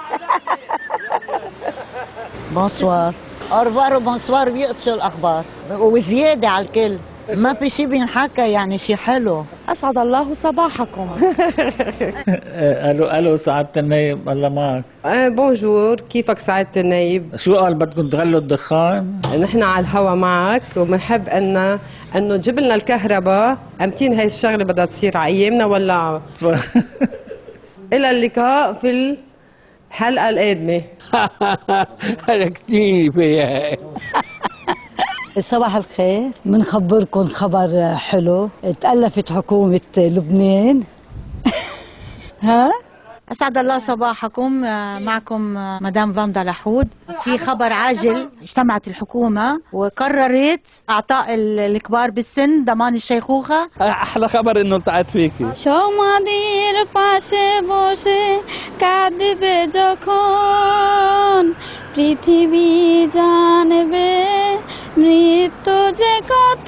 Speaker 10: بونسوار. أورفوار وبونسوار بيقتلوا الأخبار وزيادة على الكل، ما في شيء بينحكى، يعني شيء حلو.
Speaker 11: أسعد الله صباحكم.
Speaker 12: ألو ألو سعادة النايب، الله معك.
Speaker 11: أه بونجور، كيفك سعادة النايب؟
Speaker 12: شو قال بدكم تغلوا الدخان؟
Speaker 11: نحن على الهوا معك، وبنحب أن أنه تجيب لنا الكهرباء، أمتين هاي الشغلة بدها تصير على أيامنا ولا؟ إلى اللقاء في الحلقة القادمة.
Speaker 10: هلكتيني فيها.
Speaker 22: صباح الخير، بنخبركم خبر حلو، تألفت حكومة لبنان. ها؟
Speaker 13: أسعد الله صباحكم، معكم مدام فاندا لحود. في خبر عاجل، اجتمعت الحكومة وقررت إعطاء الكبار بالسن ضمان الشيخوخة.
Speaker 12: أحلى خبر إنه التقيت فيكي.
Speaker 15: সমাধির পাশে বসে কাঁদবে যখন পৃথিবী জানবে মৃত্যু যে কত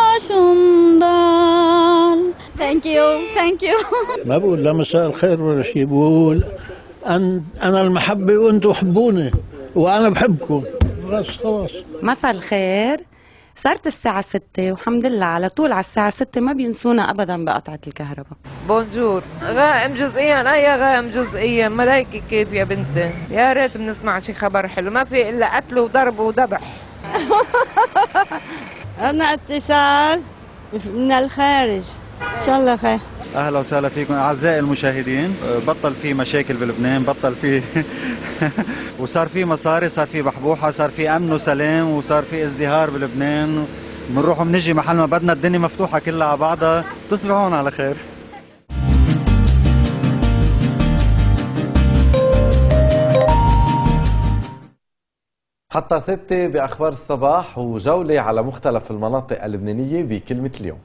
Speaker 15: সুন্দর।
Speaker 13: Thank you, thank you.
Speaker 12: ما بقول لا مساء الخير ولا شيء، بقول أن أنا المحبة وأنتم حبوني وأنا بحبكم، بس خلاص.
Speaker 32: مساء الخير، صارت الساعة ستة والحمد لله على طول على الساعة ستة ما بينسونا أبدا بقطعة الكهرباء.
Speaker 16: بونجور، غائم جزئيا، أي غائم جزئيا، ملايكي كيف يا بنتي؟ يا ريت بنسمع شي خبر حلو، ما في إلا قتل وضرب وذبح.
Speaker 10: أنا اتصال من الخارج، إن شاء الله خير.
Speaker 18: أهلا وسهلا فيكم أعزائي المشاهدين. بطل في مشاكل بلبنان، بطل في وصار في مصاري، صار في بحبوحة، صار في أمن وسلام، وصار في ازدهار بلبنان. بنروح وبنجي محل ما بدنا، الدنيا مفتوحة كلها على بعضها. تصبحون على خير.
Speaker 1: حتى ستة بأخبار الصباح، وجولة على مختلف المناطق اللبنانية بكلمة اليوم.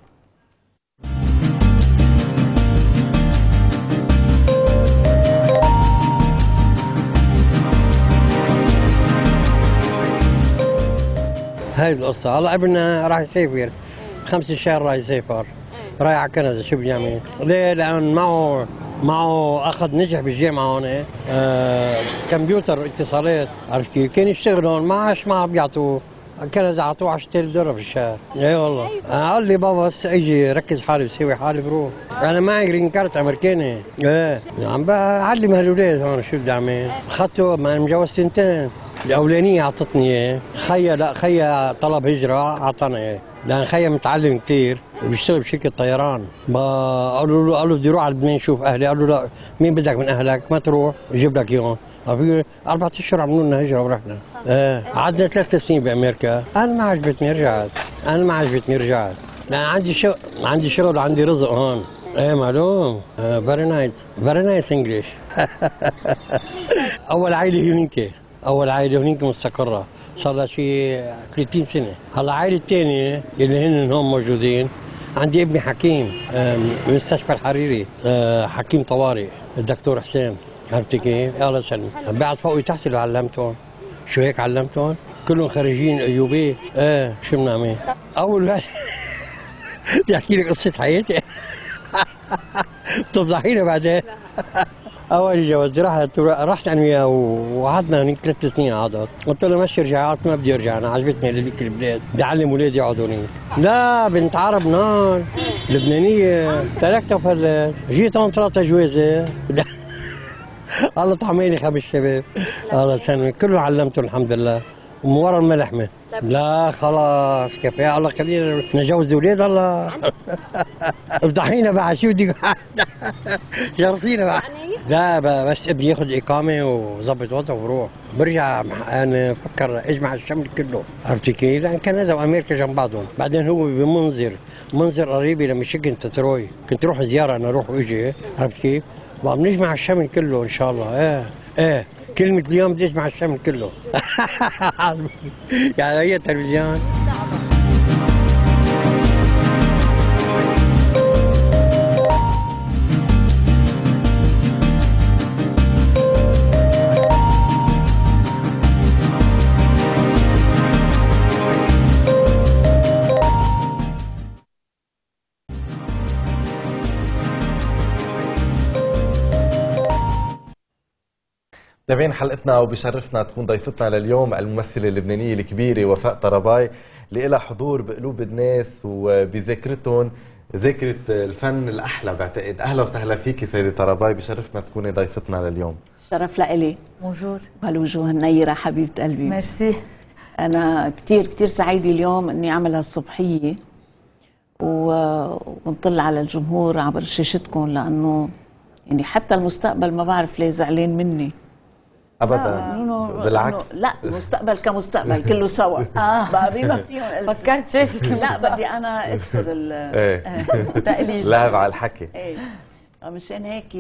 Speaker 19: هاي القصة، هلا ابننا راح يسافر خمس شهور، راح يسافر رايح على كندا. شو بيعمل؟ ليه؟ لأن معه معه أخذ نجح بالجامعة هون، آه كمبيوتر اتصالات، عرفت كيف؟ كان يشتغل هون، معاش ما بيعطوه، كندا أعطوه عشرة آلاف دولار في الشهر. اي والله. قال لي بابا بس اجي ركز حالي بسوي حالي بروح. أنا معي جرين كارت أمريكاني. ايه عم بعلم هالولاد هون شو بدي أعمل؟ أخذته ما مجوز سنتين. الأولانية أعطتني إياه، خيا لا خيا طلب هجرة أعطانا إياه، لأن خيا متعلم كثير وبيشتغل بشركة طيران. قالوا له قالوا بدي أروح على لبنان شوف أهلي، قالوا لا مين بدك من أهلك؟ ما تروح يجيب لك إياهم. أربعة أشهر عملوا لنا هجرة ورحنا. إيه قعدنا ثلاث سنين بأمريكا، أنا ما عجبتني رجعت، أنا ما عجبتني رجعت، لأن عندي شغل عندي شغل وعندي رزق هون. ايه معلوم. فيري نايس فيري نايس انجلش. أول عائلة هونيك، أول عائلة هونيك مستقرة، صار لها شي ثلاثين سنة. هلا العائلة الثانية اللي هن هم موجودين، عندي ابني حكيم بمستشفى الحريري، حكيم طوارئ، الدكتور حسين، عرفت كيف؟ الله يسلمك. بعد فوقي تحت اللي علمتهم، شو هيك علمتهم؟ كلهم خريجين أيوبي. ايه شو بنعمل؟ أول واحد بدي أحكي لك قصة حياتي. بتفضحينا بعدين. اول جواز رحت رحت انا وياه وقعدنا هنيك ثلاث سنين عادت، قلت له مشي رجع، قلت ما بدي ارجع، انا عجبتني لهذيك البلاد، بدي اعلم اولادي يقعدوا هنيك. لا بنت عرب نار لبنانيه، تركتها وفلت، جيت هون ثلاثة جوازه الله طعميني خمس شباب، الله سنة كله علمته الحمد لله، ومن ورا الملحمه. لا خلاص كفايه، الله خلينا نجوز اولاد الله افضحينا بعد شو بدك جرسينا بعد. لا بس ابني ياخذ اقامه وظبط وضعه وبروح برجع. انا بفكر اجمع الشمل كله، عرفتي كيف؟ لان كندا وامريكا جنب بعضهم، بعدين هو بمنظر منظر قريبي لميشيغان تتروي، كنت اروح زياره انا اروح واجي، عرفت كيف؟ بقى بنجمع الشمل كله ان شاء الله. ايه ايه كلمة اليوم بدي اجمع الشمل كله يعني هي تلفزيون.
Speaker 1: متابعين حلقتنا وبشرفنا تكون ضيفتنا لليوم الممثلة اللبنانية الكبيرة وفاء طراباي اللي لها حضور بقلوب الناس وبذاكرتهم، ذاكرة الفن الأحلى بعتقد. أهلا وسهلا فيكي سيدة طراباي، بشرفنا تكوني ضيفتنا لليوم.
Speaker 2: شرف لإلي.
Speaker 3: بونجور.
Speaker 2: بهالوجوه النيرة حبيبة قلبي.
Speaker 3: ميرسي.
Speaker 2: أنا كتير كتير سعيدة اليوم إني أعمل هالصبحية ونطل على الجمهور عبر شاشتكم، لأنه يعني حتى المستقبل ما بعرف ليه زعلان مني.
Speaker 1: ابدا بالعكس.
Speaker 2: لا المستقبل كمستقبل كله سوا.
Speaker 3: اه
Speaker 2: بقى بما فيهم
Speaker 3: فكرت شاشة.
Speaker 2: لا بدي انا اكسر
Speaker 1: التقليد لهب على الحكي.
Speaker 2: ايه مشان هيك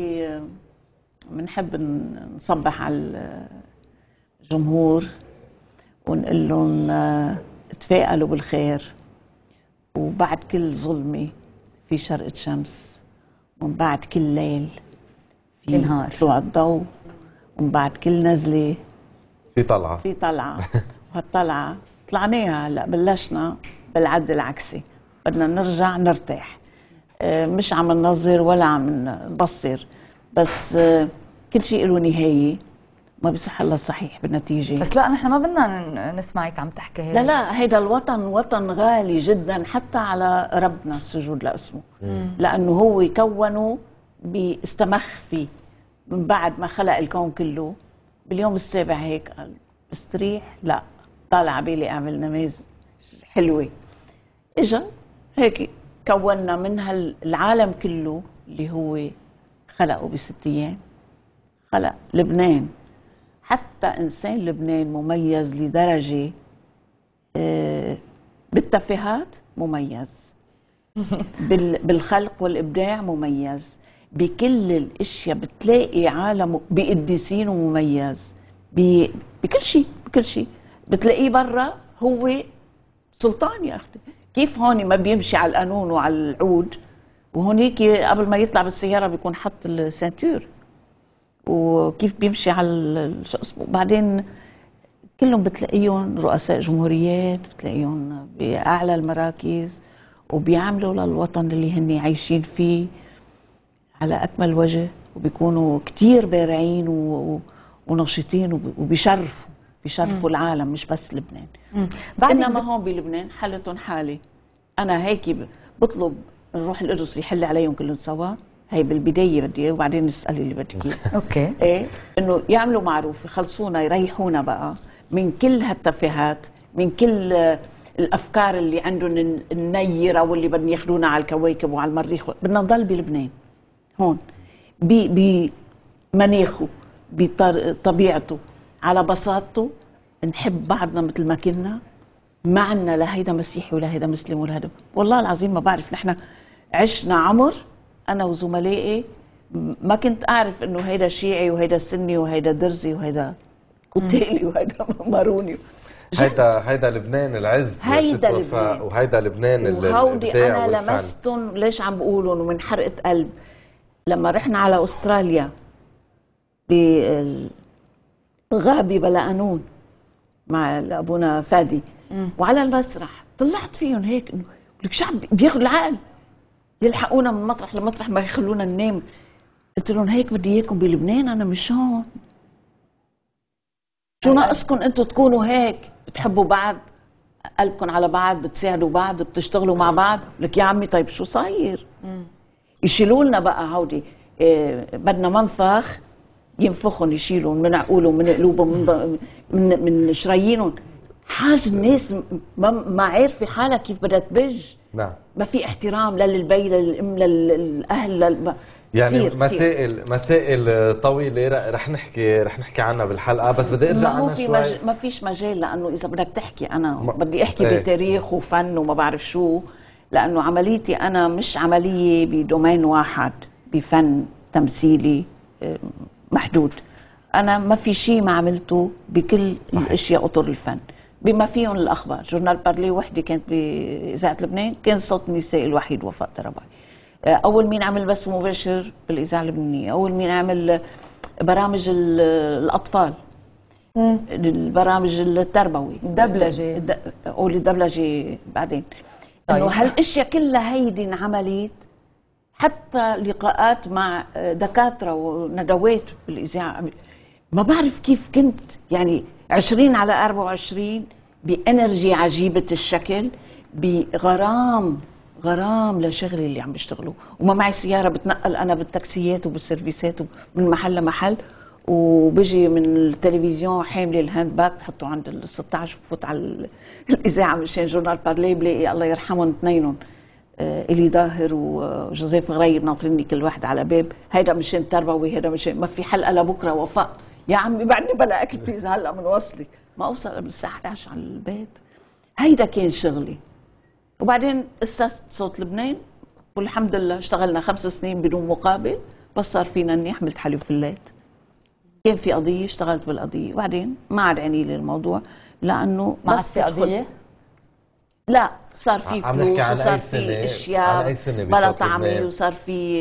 Speaker 2: بنحب نصبح على الجمهور ونقول لهم تفائلوا بالخير، وبعد كل ظلمه في شرقة شمس، ومن بعد كل ليل في
Speaker 3: نهار
Speaker 2: طلوع الضوء، ومن بعد كل نزله
Speaker 1: في طلعه
Speaker 2: في طلعه وهالطلعه طلعناها هلا بلشنا بالعد العكسي، بدنا نرجع نرتاح، مش عم ننظر ولا عم نبصر، بس كل شيء له نهايه، ما بيصح الا الصحيح بالنتيجه.
Speaker 3: بس لا نحن ما بدنا نسمعك عم تحكي هيك.
Speaker 2: لا لا هيدا الوطن وطن غالي جدا حتى على ربنا السجود لاسمه، لانه هو كونه باستمخ فيه من بعد ما خلق الكون كله، باليوم السابع هيك قال استريح، لا طالع عبالي اعمل نماذج حلوه، اجا هيك كونا من هالعالم كله اللي هو خلقه بست ايام، خلق لبنان. حتى انسان لبنان مميز لدرجه آه بالتفاهات مميز بالخلق والابداع مميز، بكل الاشياء بتلاقي عالم بقديسينه مميز، بكل شيء بكل شيء بتلاقيه برا هو سلطان يا اختي. كيف هون ما بيمشي على القانون وعلى العود، وهونيك قبل ما يطلع بالسياره بيكون حط السنتور، وكيف بيمشي على شو اسمه. بعدين كلهم بتلاقيهم رؤساء جمهوريات، بتلاقيهم باعلى المراكز وبيعملوا للوطن اللي هن عايشين فيه على أكمل وجه، وبيكونوا كتير بارعين ونشيطين وبيشرفوا بيشرفوا العالم مش بس لبنان. إنما هون بلبنان حالتهم حالي. أنا هيك بطلب نروح القدس يحل عليهم كلهم سوا، هي بالبداية بدي، وبعدين نسألي اللي بدك إياه.
Speaker 3: أوكي.
Speaker 2: إيه إنه يعملوا معروف، يخلصونا يريحونا بقى من كل هالتفاهات، من كل الأفكار اللي عندهم النيرة واللي بدهم ياخذونا على الكواكب وعلى المريخ. بدنا نضل بلبنان هون بمناخه بطبيعته على بساطته، نحب بعضنا مثل ما كنا، ما عنا لا هيدا مسيحي ولا هيدا مسلم ولا هيدا. والله العظيم ما بعرف، نحن عشنا عمر انا وزملائي ما كنت اعرف انه هيدا شيعي وهيدا سني وهيدا درزي وهيدا كتيلي وهيدا ماروني.
Speaker 1: هيدا هيدا لبنان العز،
Speaker 2: هيدا لبنان،
Speaker 1: وهيدا لبنان الابداع
Speaker 2: وهودي انا لمستهم. ليش عم بقولهم ومن حرقه قلب؟ لما رحنا على استراليا بغابه بلا قانون مع ابونا فادي، مم. وعلى المسرح طلعت فيهم هيك انه لك شعب بياخذ العقل، يلحقونا من مطرح لمطرح ما يخلونا ننام. قلت لهم هيك بدي اياكم بلبنان، انا مش هون. شو ناقصكم انتم تكونوا هيك بتحبوا بعض، قلبكم على بعض، بتساعدوا بعض، بتشتغلوا مع بعض. لك يا عمي طيب شو صاير؟ يشيلوا لنا بقى هودي إيه، بدنا منفخ ينفخهم، يشيلوا من عقولهم من قلوبهم من من, من شرايينهم. حاج الناس ما, ما عارفه حالها كيف بدها تبج.
Speaker 1: نعم.
Speaker 2: ما في احترام لا للبي للام للاهل لل...
Speaker 1: يعني
Speaker 2: كتير
Speaker 1: مسائل
Speaker 2: كتير.
Speaker 1: مسائل طويله رح نحكي رح نحكي عنها بالحلقه، بس بدي ارجع
Speaker 2: ما هو
Speaker 1: عنها
Speaker 2: في
Speaker 1: شوي.
Speaker 2: مج... ما فيش مجال، لانه اذا بدك تحكي انا
Speaker 1: ما...
Speaker 2: بدي احكي
Speaker 1: ايه.
Speaker 2: بتاريخ وفن وما بعرف شو، لانه عمليتي انا مش عمليه بدومين واحد بفن تمثيلي محدود. انا ما في شيء ما عملته بكل صحيح. الاشياء اطر الفن بما فيهم الاخبار. جورنال بارلي وحده كانت باذاعه لبنان، كان صوت النساء الوحيد وفاء طراباي. اول مين عمل بث مباشر بالاذاعه اللبنانيه، اول مين عمل برامج الاطفال، مم. البرامج التربوي،
Speaker 3: الدبلجه
Speaker 2: او الدبلجه بعدين. طيب. انه هالاشياء كلها هيدي انعملت، حتى لقاءات مع دكاتره وندوات بالاذاعه. ما بعرف كيف كنت يعني عشرين على أربعة وعشرين بانرجي عجيبه الشكل، بغرام غرام لشغلي اللي عم بشتغله، وما معي سياره بتنقل انا بالتاكسيات وبالسيرفيسات من محل لمحل، وبجي من التلفزيون حامله الهاند باك بحطه عند ال ستة عشر بفوت على الاذاعه مشان جورنال بارلي، بلاقي الله يرحمهم اثنينهم الي ظاهر وجوزيف غريب ناطريني كل واحد على باب، هيدا مشان تربوي، هيدا مشان ما في حلقه لبكره وفاء. يا عمي بعدني بلا اكل بيتزا هلا بنوصلك، ما اوصل قبل الساعه إحدى عشر على البيت. هيدا كان شغلي. وبعدين اسست صوت لبنان والحمد لله اشتغلنا خمس سنين بدون مقابل، بس صار فينا اني حملت حلي وفلات. كان في قضيه اشتغلت بالقضيه، وبعدين ما عاد عيني لي الموضوع لانه
Speaker 3: ما عاد في قضيه؟
Speaker 2: لا صار في فلوس وصار في اشياء بلا طعمي وصار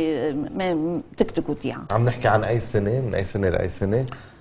Speaker 2: في تكتك وتيعه.
Speaker 1: عم نحكي عن اي سنه؟ من اي سنه لاي سنه؟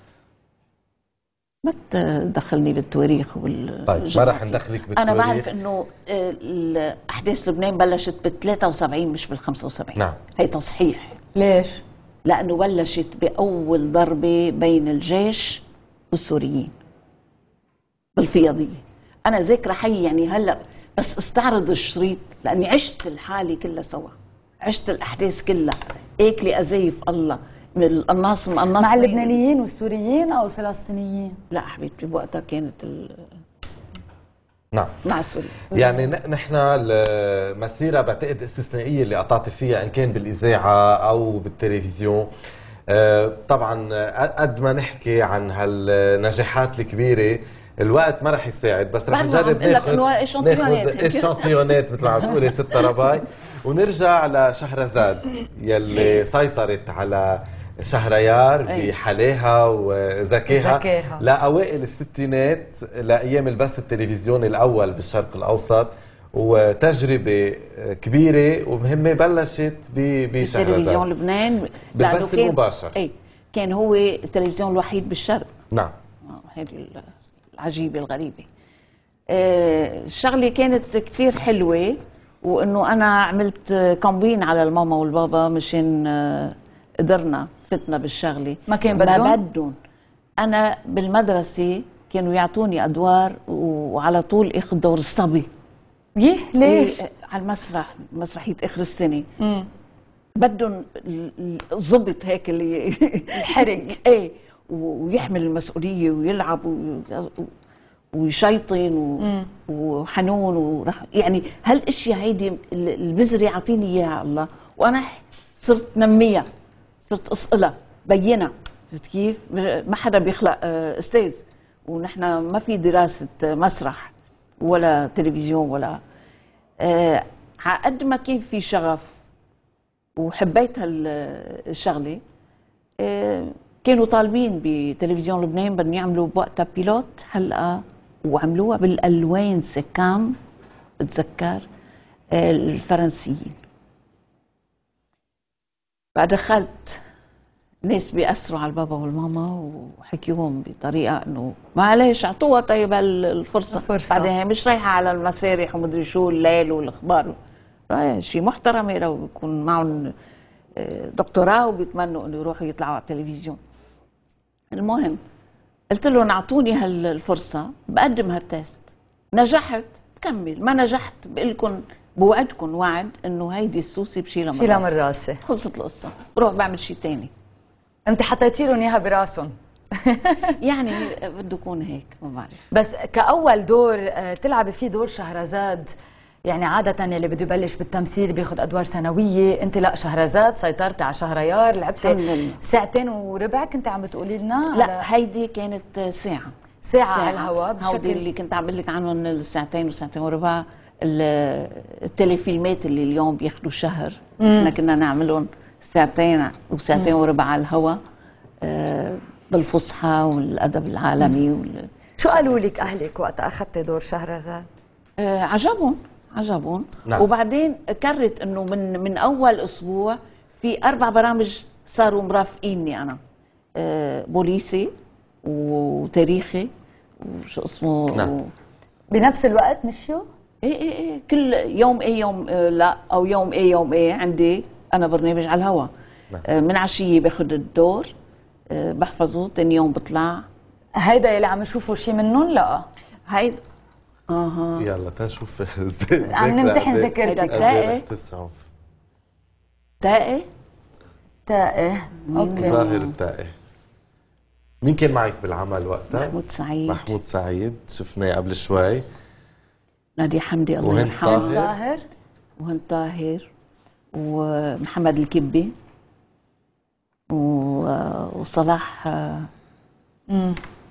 Speaker 2: ما تدخلني بالتواريخ وال
Speaker 1: طيب ما راح ندخلك بالتواريخ.
Speaker 2: انا بعرف انه احداث لبنان بلشت بال ثلاثة وسبعين مش بال خمسة وسبعين.
Speaker 1: نعم.
Speaker 2: هي تصحيح.
Speaker 3: ليش؟
Speaker 2: لانه بلشت باول ضربه بين الجيش والسوريين بالفياضيه. انا ذاكره حي يعني هلا، بس استعرض الشريط لاني عشت الحاله كلها سوا، عشت الاحداث كلها، اكلي ازيف الله من القناص مقناص
Speaker 3: مع اللبنانيين والسوريين او الفلسطينيين.
Speaker 2: لا حبيبتي بوقتها كانت ال...
Speaker 1: نعم
Speaker 2: مع السوريين.
Speaker 1: يعني نحن المسيره بعتقد استثنائيه اللي قطعت فيها ان كان بالاذاعه او بالتلفزيون. طبعا قد ما نحكي عن هالنجاحات الكبيره الوقت ما رح يساعد، بس رح نجرب ناخذ ناخذ اشانتيونات مثل ما عم تقولي ست طراباي، ونرجع لشهرزاد يلي سيطرت على شهريار بحلاها وذكاها لاوائل الستينات، لايام البث التلفزيوني الاول بالشرق الاوسط، وتجربه كبيره ومهمه بلشت بشهرزاد
Speaker 2: تلفزيون لبنان
Speaker 1: بالبث المباشر.
Speaker 2: اي كان هو التلفزيون الوحيد بالشرق.
Speaker 1: نعم.
Speaker 2: هذه العجيبه الغريبه. الشغله كانت كتير حلوه، وانه انا عملت كومبين على الماما والبابا مشان قدرنا فتنا بالشغله.
Speaker 3: ما كان بدهم؟
Speaker 2: ما بدهم. انا بالمدرسه كانوا يعطوني ادوار وعلى طول اخذ دور الصبي.
Speaker 3: يه ليش؟
Speaker 2: إيه على المسرح، مسرحيه اخر السنه. امم بدهم الضبط هيك اللي
Speaker 3: الحرق.
Speaker 2: ايه ويحمل المسؤوليه ويلعب ويشيطن وحنون وراح يعني هالاشياء هيدي البذره يعطيني اياها الله، وانا صرت نميها، صرت اسقلها بينها. شفت كيف؟ ما حدا بيخلق استاذ، ونحن ما في دراسه مسرح ولا تلفزيون ولا آه على قد ما كان في شغف وحبيت هالشغله. آه كانوا طالبين بتلفزيون لبنان بدهم يعملوا بوقتها بيلوت حلقه، وعملوها بالالوان سكام بتذكر آه الفرنسيين. بعد دخلت ناس بيأثروا على البابا والماما وحكيوهم بطريقه انه معلش اعطوها طيب الفرصه, الفرصة. بعدين مش رايحه على المسارح ومدري شو الليل والاخبار، شيء محترم لو بيكون معهم دكتوراه وبيتمنوا انه يروحوا يطلعوا على التلفزيون. المهم قلت لهم اعطوني هالفرصه بقدم هالتيست، نجحت بكمل، ما نجحت بقول لكم بوعدكم وعد انه هيدي السوسي بشيلها من
Speaker 3: شيلها
Speaker 2: راسي.
Speaker 3: من راسي.
Speaker 2: خلصت القصه، بروح بعمل شيء ثاني.
Speaker 3: انت حطيتي لهم اياها براسهم.
Speaker 2: يعني بده يكون هيك، ما بعرف.
Speaker 3: بس كأول دور تلعبي فيه دور شهرزاد، يعني عادة اللي بده يبلش بالتمثيل بياخذ أدوار ثانوية، أنت لا شهرزاد سيطرتي على شهريار، لعبتي ساعتين وربع كنت عم بتقولي لنا.
Speaker 2: لا هيدي كانت ساعة
Speaker 3: ساعة, ساعة على الهواء
Speaker 2: بشكل هودي اللي كنت عم بقول لك عنهم الساعتين وساعتين وربع، التليفيلمات اللي اليوم بياخذوا شهر، احنا كنا نعملهم ساعتين وساعتين مم. وربع على الهواء آه بالفصحى والأدب العالمي وال...
Speaker 3: شو قالوا لك أهلك وقت أخذتي دور شهرزاد؟
Speaker 2: آه عجبهم عجبهم
Speaker 1: نعم.
Speaker 2: وبعدين كرت انه من من اول اسبوع في اربع برامج صاروا مرافقيني انا، آه بوليسي وتاريخي وشو اسمه
Speaker 1: نعم.
Speaker 2: و...
Speaker 3: بنفس الوقت مشيوا؟
Speaker 2: ايه ايه ايه كل يوم ايه يوم آه لا او يوم ايه يوم ايه عندي انا برنامج على الهواء. نعم. آه من عشيه باخذ الدور آه بحفظه، ثاني يوم بطلع.
Speaker 3: هيدا اللي عم نشوفوا شيء منهم؟ لا
Speaker 2: هيدا اها
Speaker 1: يلا تنشوف
Speaker 3: عم نمتحن ذاكرتك.
Speaker 2: تائه تائه
Speaker 3: تائه
Speaker 1: اوكي. ظاهر التائه. مين كان معك بالعمل وقتها؟
Speaker 2: محمود سعيد.
Speaker 1: محمود سعيد شفناه قبل شوي.
Speaker 2: نادي حمدي الله يرحمه.
Speaker 3: وهند طاهر
Speaker 2: وهند طاهر ومحمد الكبي وصلاح.
Speaker 3: امم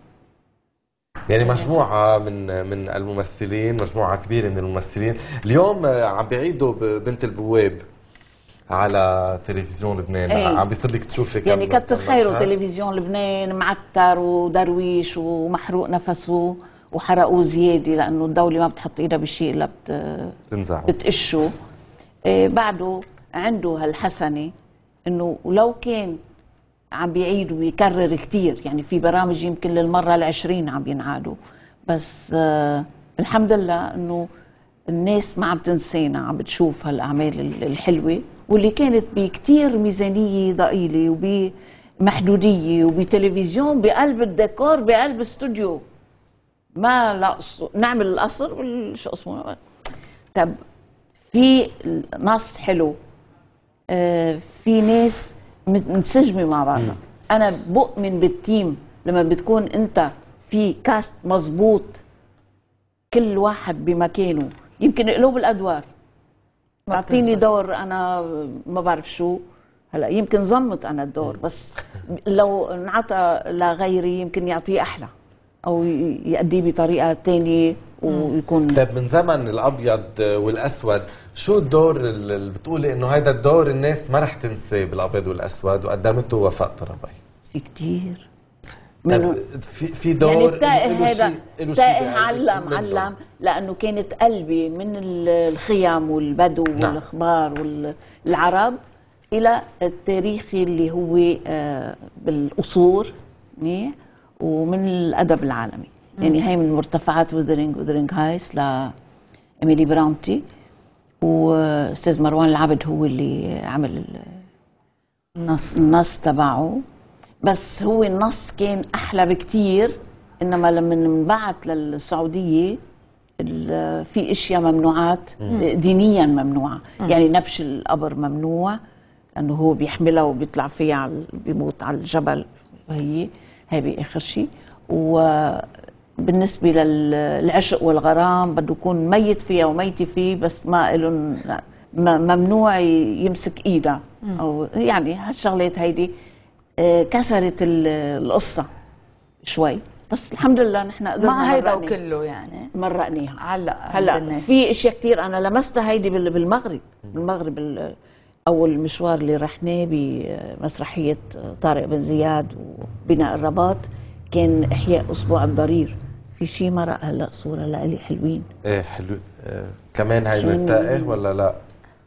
Speaker 1: يعني مجموعة من من الممثلين، مجموعة كبيرة من الممثلين. اليوم عم بيعيدوا بنت البواب على تلفزيون لبنان.
Speaker 2: أي.
Speaker 1: عم بيصير لك تشوفي
Speaker 2: يعني كتر خيره تلفزيون لبنان معتر ودرويش ومحروق نفسه وحرقوه زيادة لأنه الدولة ما بتحط إيدها بشيء إلا بت... بتقشه. إيه بعده عنده هالحسنة إنه ولو كان عم بيعيد ويكرر كتير، يعني في برامج يمكن للمرة العشرين عم ينعادوا، بس آه الحمد لله انه الناس ما عم تنسينا، عم بتشوف هالأعمال الحلوة واللي كانت بكتير ميزانية ضئيلة وبمحدودية وبتلفزيون بقلب الديكور بقلب استوديو، ما لا نعمل القصر شو اسمه. طب في نص حلو، آه في ناس منسجمه مع بعضها. انا بؤمن بالتيم لما بتكون انت في كاست مزبوط كل واحد بمكانه. يمكن قلوب الادوار اعطيني دور انا ما بعرف شو هلا، يمكن زمت انا الدور بس لو انعطى لغيري يمكن يعطيه احلى او يأديه بطريقه ثانيه ويكون.
Speaker 1: طيب من زمن الابيض والاسود شو الدور اللي بتقولي انه هذا الدور الناس ما رح تنساه بالابيض والاسود وقدمته وفاء طربي؟
Speaker 2: في كثير
Speaker 1: منه. في في دور
Speaker 2: يعني التائه هذا تائه علم علم لانه كانت قلبي من الخيام والبدو نعم. والاخبار والعرب الى التاريخي اللي هو بالقصور ومن الادب العالمي. يعني هي من مرتفعات وذرينج وذرينج هايس لإيميلي براونتي، واستاذ مروان العبد هو اللي عمل النص النص تبعه. بس هو النص كان احلى بكتير، انما لما نبعت للسعوديه في اشياء ممنوعات دينيا ممنوعه. يعني نبش القبر ممنوع لانه هو بيحملها وبيطلع فيها بيموت على الجبل، وهي هي باخر شيء. وبالنسبه للعشق والغرام بده يكون ميت فيها وميتة فيه، بس ما لهم ممنوع يمسك ايدها او يعني هالشغلات هيدي كسرت القصه شوي. بس الحمد لله نحن قدرنا
Speaker 3: مع هيدا وكله يعني
Speaker 2: مرقناها.
Speaker 3: علق
Speaker 2: هلا في اشياء كثير انا لمستها هيدي بالمغرب. بالمغرب اول مشوار اللي رحناه بمسرحيه طارق بن زياد وبناء الرباط كان احياء اسبوع الضرير. في شيء مرق هلا صوره لإلي حلوين.
Speaker 1: ايه حلو. آه كمان هيدي التائه ولا لا؟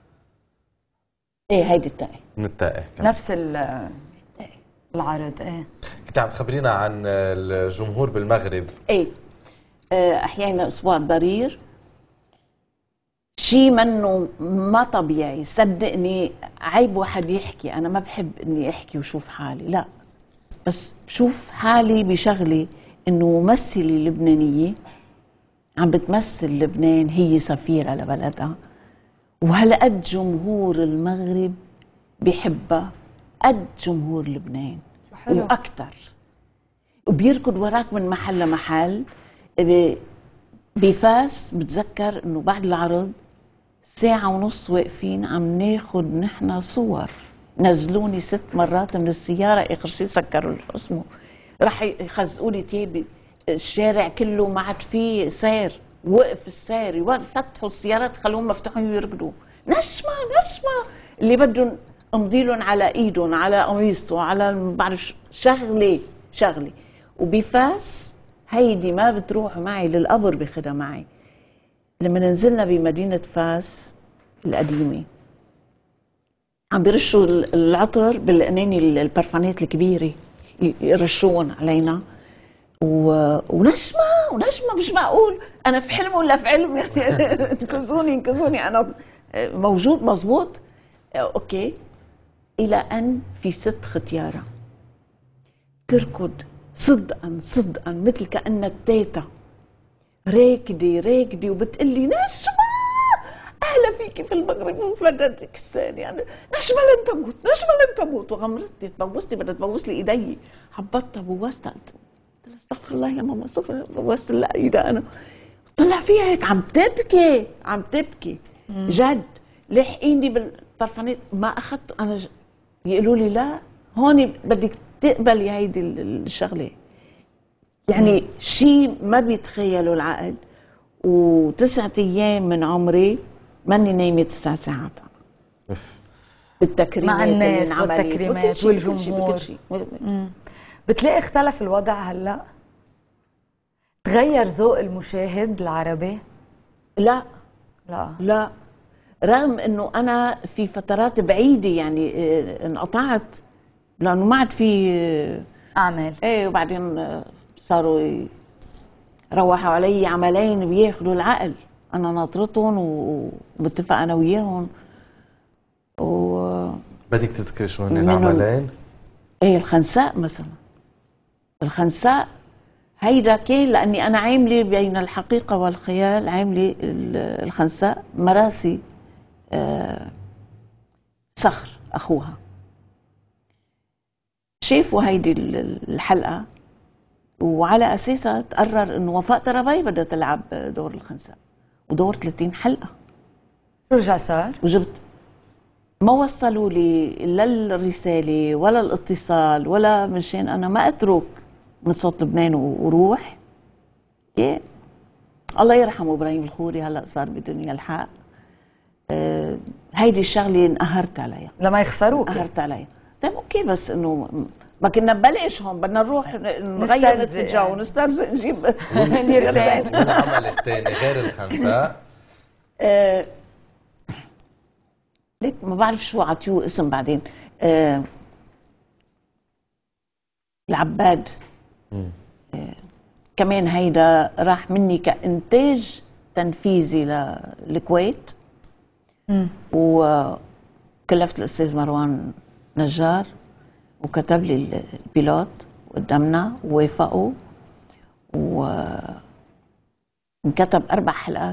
Speaker 2: ايه هيدي التائه
Speaker 1: من التائه
Speaker 3: نفس العرض. ايه
Speaker 1: كنت عم تخبرينا عن الجمهور بالمغرب.
Speaker 2: ايه احيانا اسبوع الضرير شيء منه ما طبيعي. صدقني عيب واحد يحكي، انا ما بحب اني احكي وشوف حالي، لا، بس بشوف حالي بشغلي انه ممثله لبنانيه عم بتمثل لبنان، هي سفيره لبلدها، وهالقد جمهور المغرب بيحبها قد جمهور لبنان واكثر، وبيركض وراك من محل لمحل. بفاس بتذكر انه بعد العرض ساعة ونص واقفين عم ناخد نحن صور، نزلوني ست مرات من السيارة، اخر شيء سكروا اسمه، راح يخزقوا لي تيابي، الشارع كله ما عاد فيه سير، وقف السير، فتحوا السيارات خلوهم مفتوحين ويركضوا، نشمة نشمة اللي بدهم امضي لهم على ايدهم، على قميصته، على ما بعرف شغلي شغلي. وبفاس هيدي ما بتروح معي للقبر، باخدها معي. لما نزلنا بمدينة فاس القديمة عم بيرشوا العطر بالقناني البرفانات الكبيرة، يرشوهم علينا، و... ونشمة ونشمة مش معقول، أنا في حلم ولا في علم يعني انقذوني انقذوني، أنا موجود مزبوط. أوكي، إلى أن في ست ختيارة تركض صدقا صدقا مثل كأنها التيتا، راكدة راكدة وبتقلي نشمة أهلا فيكي في المغرب ومفردك الثاني، يعني نشمة لن تموت نشمة لن تموت. وغمرتني تبوستني، بدها تبوس لي إيدي، حبطتها بوستها، قلت لها استغفر الله يا ماما استغفر الله، بوست لها إيدها أنا، طلع فيها هيك عم تبكي عم تبكي جد. لحقيني بالبرفانات ما أخذت أنا ج... يقولوا لي لا هون بدك تقبلي هيدي الشغله، يعني شيء ما بيتخيلوا العقل. وتسعة ايام من عمري ماني نايمه تسع ساعات بالتكريمات
Speaker 3: مع الناس والتكريمات والجمهور. بتلاقي اختلف الوضع هلا؟ تغير ذوق المشاهد العربي؟
Speaker 2: لا
Speaker 3: لا
Speaker 2: لا، رغم انه انا في فترات بعيده يعني انقطعت لانه ما عاد في
Speaker 3: اعمال،
Speaker 2: ايه، وبعدين صاروا روحوا علي عملين بياخذوا العقل، انا ناطرتهم ومتفق انا وياهم. و
Speaker 1: بدك تذكري شو هن العملين؟
Speaker 2: ايه الخنساء مثلا، الخنساء هيدا كان لاني انا عامله بين الحقيقه والخيال، عامله الخنساء مراسي آه صخر اخوها، شافوا هيدي الحلقه وعلى اساسها تقرر انه وفاء طرابي بدها تلعب دور الخنساء، ودور ثلاثين حلقه.
Speaker 3: شو رجع صار؟
Speaker 2: وجبت ما وصلوا لي لا الرساله ولا الاتصال ولا مشان انا ما اترك من صوت لبنان وروح. ايه الله يرحمه ابراهيم الخوري، هلا صار بدنيا الحق. أه هيدي الشغله انقهرت عليها
Speaker 3: لما يخسروك،
Speaker 2: انقهرت عليها. طيب اوكي، بس انه ما كنا ببلاش هون، بدنا نروح نغير الاتجاه ونسترزق نجيب
Speaker 1: ليرتين. والعمل الثاني غير الخنساء
Speaker 2: أه ليك ما بعرف شو عطيوه اسم بعدين، أه العباد. أه كمان هيدا راح مني كإنتاج تنفيذي للكويت، وكلفت الأستاذ مروان نجار وكتب لي البيلوت قدامنا ووافقوا، وانكتب أربع حلقات.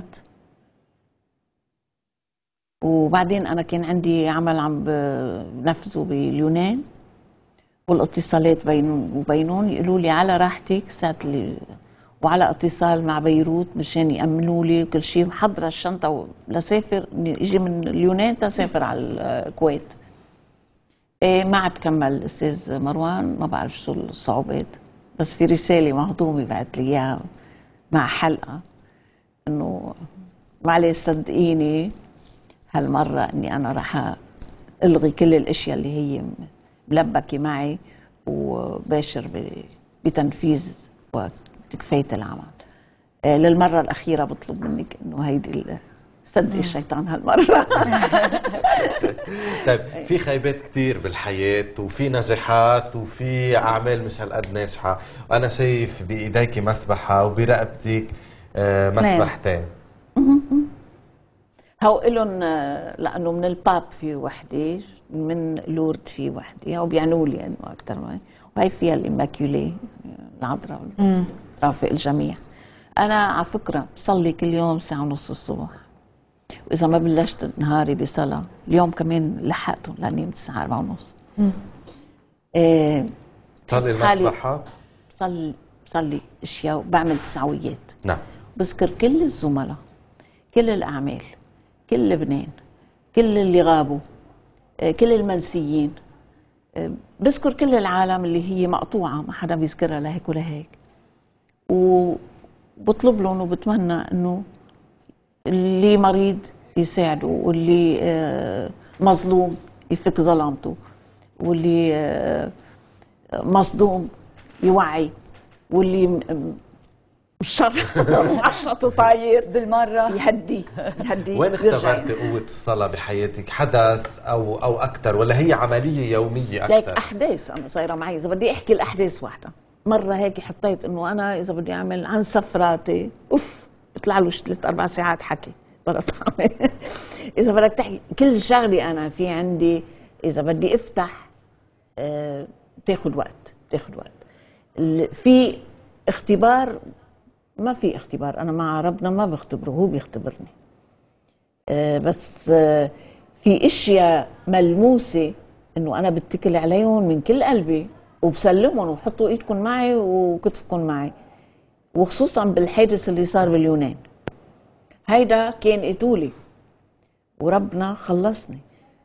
Speaker 2: وبعدين أنا كان عندي عمل عم بنفذه باليونان، والاتصالات بينهم وبينهم يقولوا لي على راحتك ساعة اللي وعلى اتصال مع بيروت مشان يأمنوا لي وكل شيء، محضرة الشنطة لسافر اجي من اليونان تسافر على الكويت. إيه ما عاد كمل الأستاذ مروان، ما بعرف شو الصعوبات، بس في رسالة مهضومة بعت لي إياها مع حلقة إنه معلش صدقيني هالمرة إني أنا راح ألغي كل الأشياء اللي هي ملبكة معي وباشر بتنفيذ وكفاية العمل. آه للمرة الأخيرة بطلب منك إنه هيدي صدقي الشيطان هالمرة.
Speaker 1: طيب في خيبات كتير بالحياة وفي نجاحات وفي أعمال مش هالقد ناجحة، وأنا شايف بإيديك مسبحة وبرقبتك آه مسبحتين.
Speaker 2: هو إلهم لأنه من الباب في وحدة، من لورد في وحدة، هو بيعنوا لي إنه أكثر من، وهي فيها الإماكيولي العذراء رافق الجميع. أنا على فكرة بصلي كل يوم ساعة ونص الصبح، وإذا ما بلشت نهاري بصلاة، اليوم كمان لحقتهم لأني نمت الساعة أربعة ونص. إيه
Speaker 1: بتصلي المسبحة؟
Speaker 2: بصلي بصلي أشياء وبعمل تسعويات.
Speaker 1: نعم.
Speaker 2: بذكر كل الزملاء، كل الأعمال، كل لبنان، كل اللي غابوا، كل المنسيين، بذكر كل العالم اللي هي مقطوعة ما حدا بيذكرها لهيك ولا هيك، وبطلب لهم وبتمنى انه اللي مريض يساعده، واللي مظلوم يفك ظلامته، واللي مصدوم يوعي، واللي الشر معشط وطاير
Speaker 3: بالمره
Speaker 2: يهدي يهدي.
Speaker 1: وين اختبرتي قوة الصلاة بحياتك؟ حدث او او اكثر، ولا هي عملية يومية اكثر؟
Speaker 2: ليك احداث انا صايرة معي، اذا بدي احكي الاحداث واحدة. مرة هيك حطيت انه انا اذا بدي اعمل عن سفراتي اوف بيطلع له ثلاث اربع ساعات حكي بلا طعمة. اذا بدك تحكي كل شغلي انا في عندي، اذا بدي افتح آه بتاخذ وقت بتاخذ وقت. في اختبار، ما في اختبار، أنا مع ربنا ما بختبره، هو بيختبرني. أه بس أه في اشياء ملموسة إنه أنا بتكل عليهم من كل قلبي وبسلمهم، وحطوا إيدكم معي وكتفكم معي، وخصوصا بالحادث اللي صار باليونان. هيدا كان إيتولي وربنا خلصني.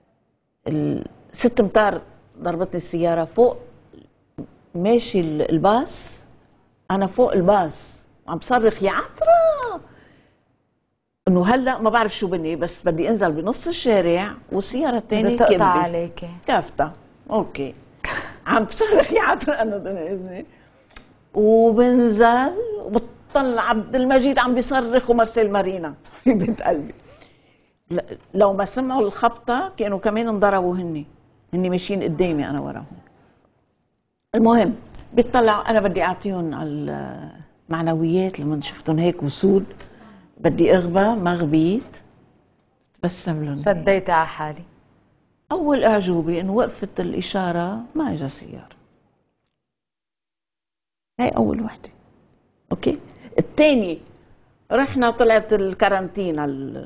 Speaker 2: الست امتار ضربتني السيارة فوق، ماشي الباص، أنا فوق الباص عم بصرخ يا عطرة، انه هلا ما بعرف شو بني، بس بدي انزل بنص الشارع والسياره الثانيه
Speaker 3: بدها تقطع عليك
Speaker 2: كافته. اوكي عم بصرخ يا عطرة انا اذني، وبنزل وبطلع عبد المجيد عم بيصرخ ومارسيل مارينا في بنت قلبي. لو ما سمعوا الخبطه كانوا كمان انضربوا، هني هني ماشيين قدامي انا وراهم. المهم بيطلع انا بدي اعطيهم المعنويات لما شفتهم هيك وسود، بدي اغبى ما غبيت، تبسم لهم،
Speaker 3: شديت على حالي.
Speaker 2: اول اعجوبه انه وقفت الاشاره ما اجى سياره، هاي اول وحده. اوكي الثاني رحنا طلعت الكارانتينا،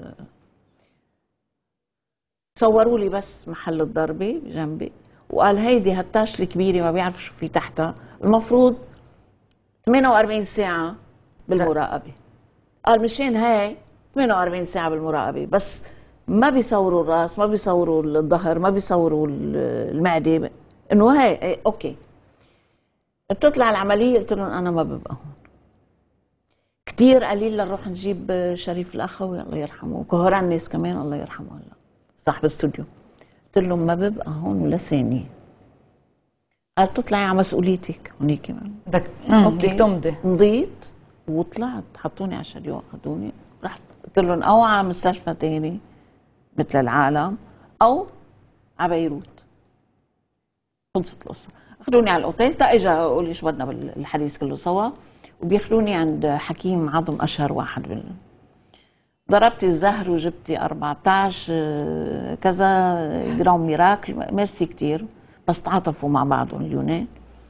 Speaker 2: صوروا لي بس محل الضربه بجنبي، وقال هيدي هالتاش الكبيره ما بيعرفوا شو في تحتها، المفروض ثمانية وأربعين ساعه بالمراقبه. قال مشان هاي ثمانية وأربعين ساعه بالمراقبه، بس ما بيصوروا الراس، ما بيصوروا الظهر، ما بيصوروا المعده، انه هاي ايه اوكي. بتطلع العمليه، قلت لهم انا ما ببقى هون، كثير قليل لنروح نجيب شريف الاخوي الله يرحمه، وكهران الناس كمان الله يرحمه هلا صاحب الاستوديو. قلت لهم ما ببقى هون ولا ثانيه. قال بتطلعي على مسؤوليتك هونيك كمان،
Speaker 3: بدك بدك تمضي.
Speaker 2: مضيت وطلعت، حطوني على الشريو اخذوني، رحت قلت لهم او على مستشفى ثاني مثل العالم او على بيروت. خلصت القصه، اخذوني على الاوتيل، تا اجى قولي شو بدنا بالحديث كله سوا، وبياخذوني عند حكيم عظم اشهر واحد بال ضربتي الزهر وجبتي أربعة عشر كذا جرام ميراكل، ميرسي كتير، بس تعاطفوا مع بعضهم اليونان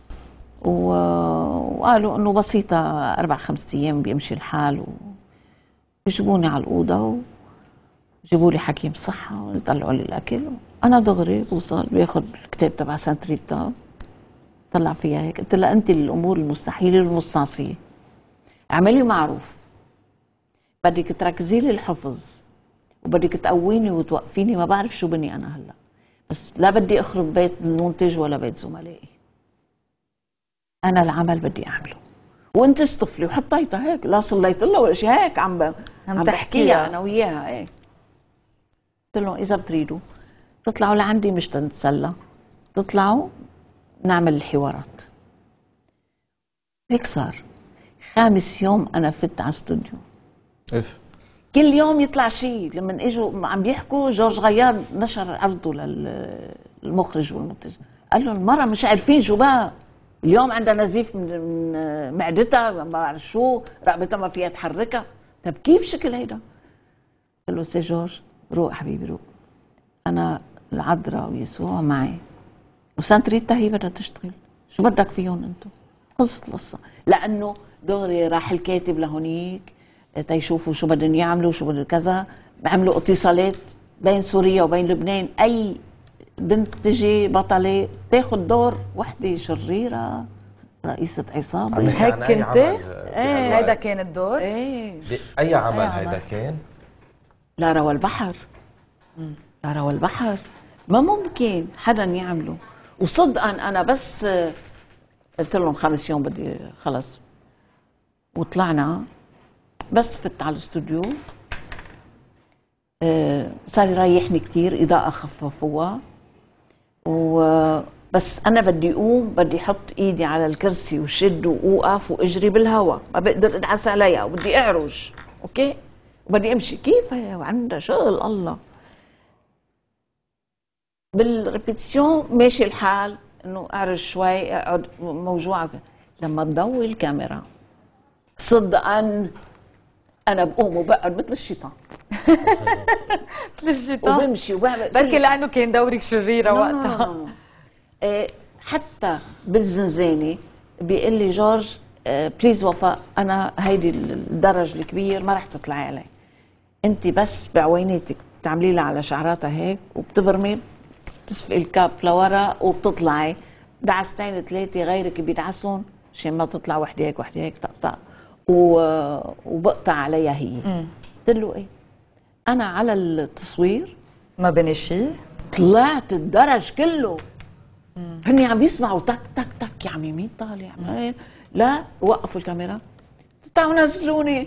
Speaker 2: وقالوا انه بسيطه اربع خمس ايام بيمشي الحال، ويجيبوني على الاوضه ويجيبوا لي حكيم صحه ويطلعوا لي الاكل. انا دغري بوصل بياخذ الكتاب تبع سانتريتا طلع فيها هيك، قلت لها انت الامور المستحيله والمستعصيه، اعملي معروف، بدك تركزي لي الحفظ وبدك تقويني وتوقفيني، ما بعرف شو بني انا هلا، بس لا بدي اخرب بيت المنتج ولا بيت زملائي، انا العمل بدي اعمله وانت اصطفلي. وحطيتها هيك، لا صليت لها ولا شيء، هيك عم ب... عم بحكيها انا وياها هيك. قلت لهم اذا بتريدوا تطلعوا لعندي مش تنتسلى، تطلعوا نعمل الحوارات. هيك صار. خامس يوم انا فت على استوديو،
Speaker 1: اف
Speaker 2: كل يوم يطلع شيء. لما اجوا عم بيحكوا جورج غيار نشر عرضه للمخرج والمنتج، قال لهم المرة مش عارفين شو بقى، اليوم عندها نزيف من معدتها، ما بعرف شو، رقبتها ما فيها تحركها. طب كيف شكل هيدا؟ قلت له سي جورج روق حبيبي روق، انا العذراء ويسوع معي، وسانتريتا هي بدها تشتغل، شو بدك فيهم انتم؟ خلصت القصه، لانه دغري راح الكاتب لهونيك تيشوفوا شو بدهم يعملوا، شو بدهم كذا، بعملوا اتصالات بين سوريا وبين لبنان، اي بنت تجي بطله تاخذ دور وحده شريره رئيسه عصابه.
Speaker 3: هيك كنت؟ ايه هيدا كان الدور؟
Speaker 2: ايه
Speaker 1: اي عمل هيدا كان؟
Speaker 2: لارا والبحر. لارا والبحر ما ممكن حدا يعمله، وصدقا انا بس قلت لهم خمس يوم بدي خلص، وطلعنا بس فت على الاستوديو، آه صار يريحني كتير، اضاءه خففوها، وبس انا بدي اقوم بدي احط ايدي على الكرسي وشد واوقف واجري بالهواء، ما بقدر ادعس عليها، وبدي اعرج اوكي، وبدي امشي كيف هي وعندها شغل. الله بالريبيتيشن ماشي الحال، انه اعرج شوي اقعد موجوعه، لما تضوي الكاميرا صدقا انا بقوم وبقعد مثل الشيطان
Speaker 3: مثل الشيطان
Speaker 2: وبمشي وبعمل،
Speaker 3: بركي لانه كان دورك شريره وقتها.
Speaker 2: إيه حتى بالزنزانه بيقول لي جورج آه بليز وفاء، انا هيدي الدرج الكبير ما رح تطلعي علي، انت بس بعويناتك تعملي لها على شعراتها هيك وبتبرمي بتسفقي الكاب لورا وبتطلعي، دعستين ثلاثه غيرك بيدعسهم عشان ما تطلع وحده هيك وحده هيك طقطق، وبقطع عليها هي. قلت له ايه انا على التصوير
Speaker 3: ما بني شيء،
Speaker 2: طلعت الدرج كله، هني عم يسمعوا تك تك تك، يا عمي مين طالع؟ لا وقفوا الكاميرا، تعالوا نزلوني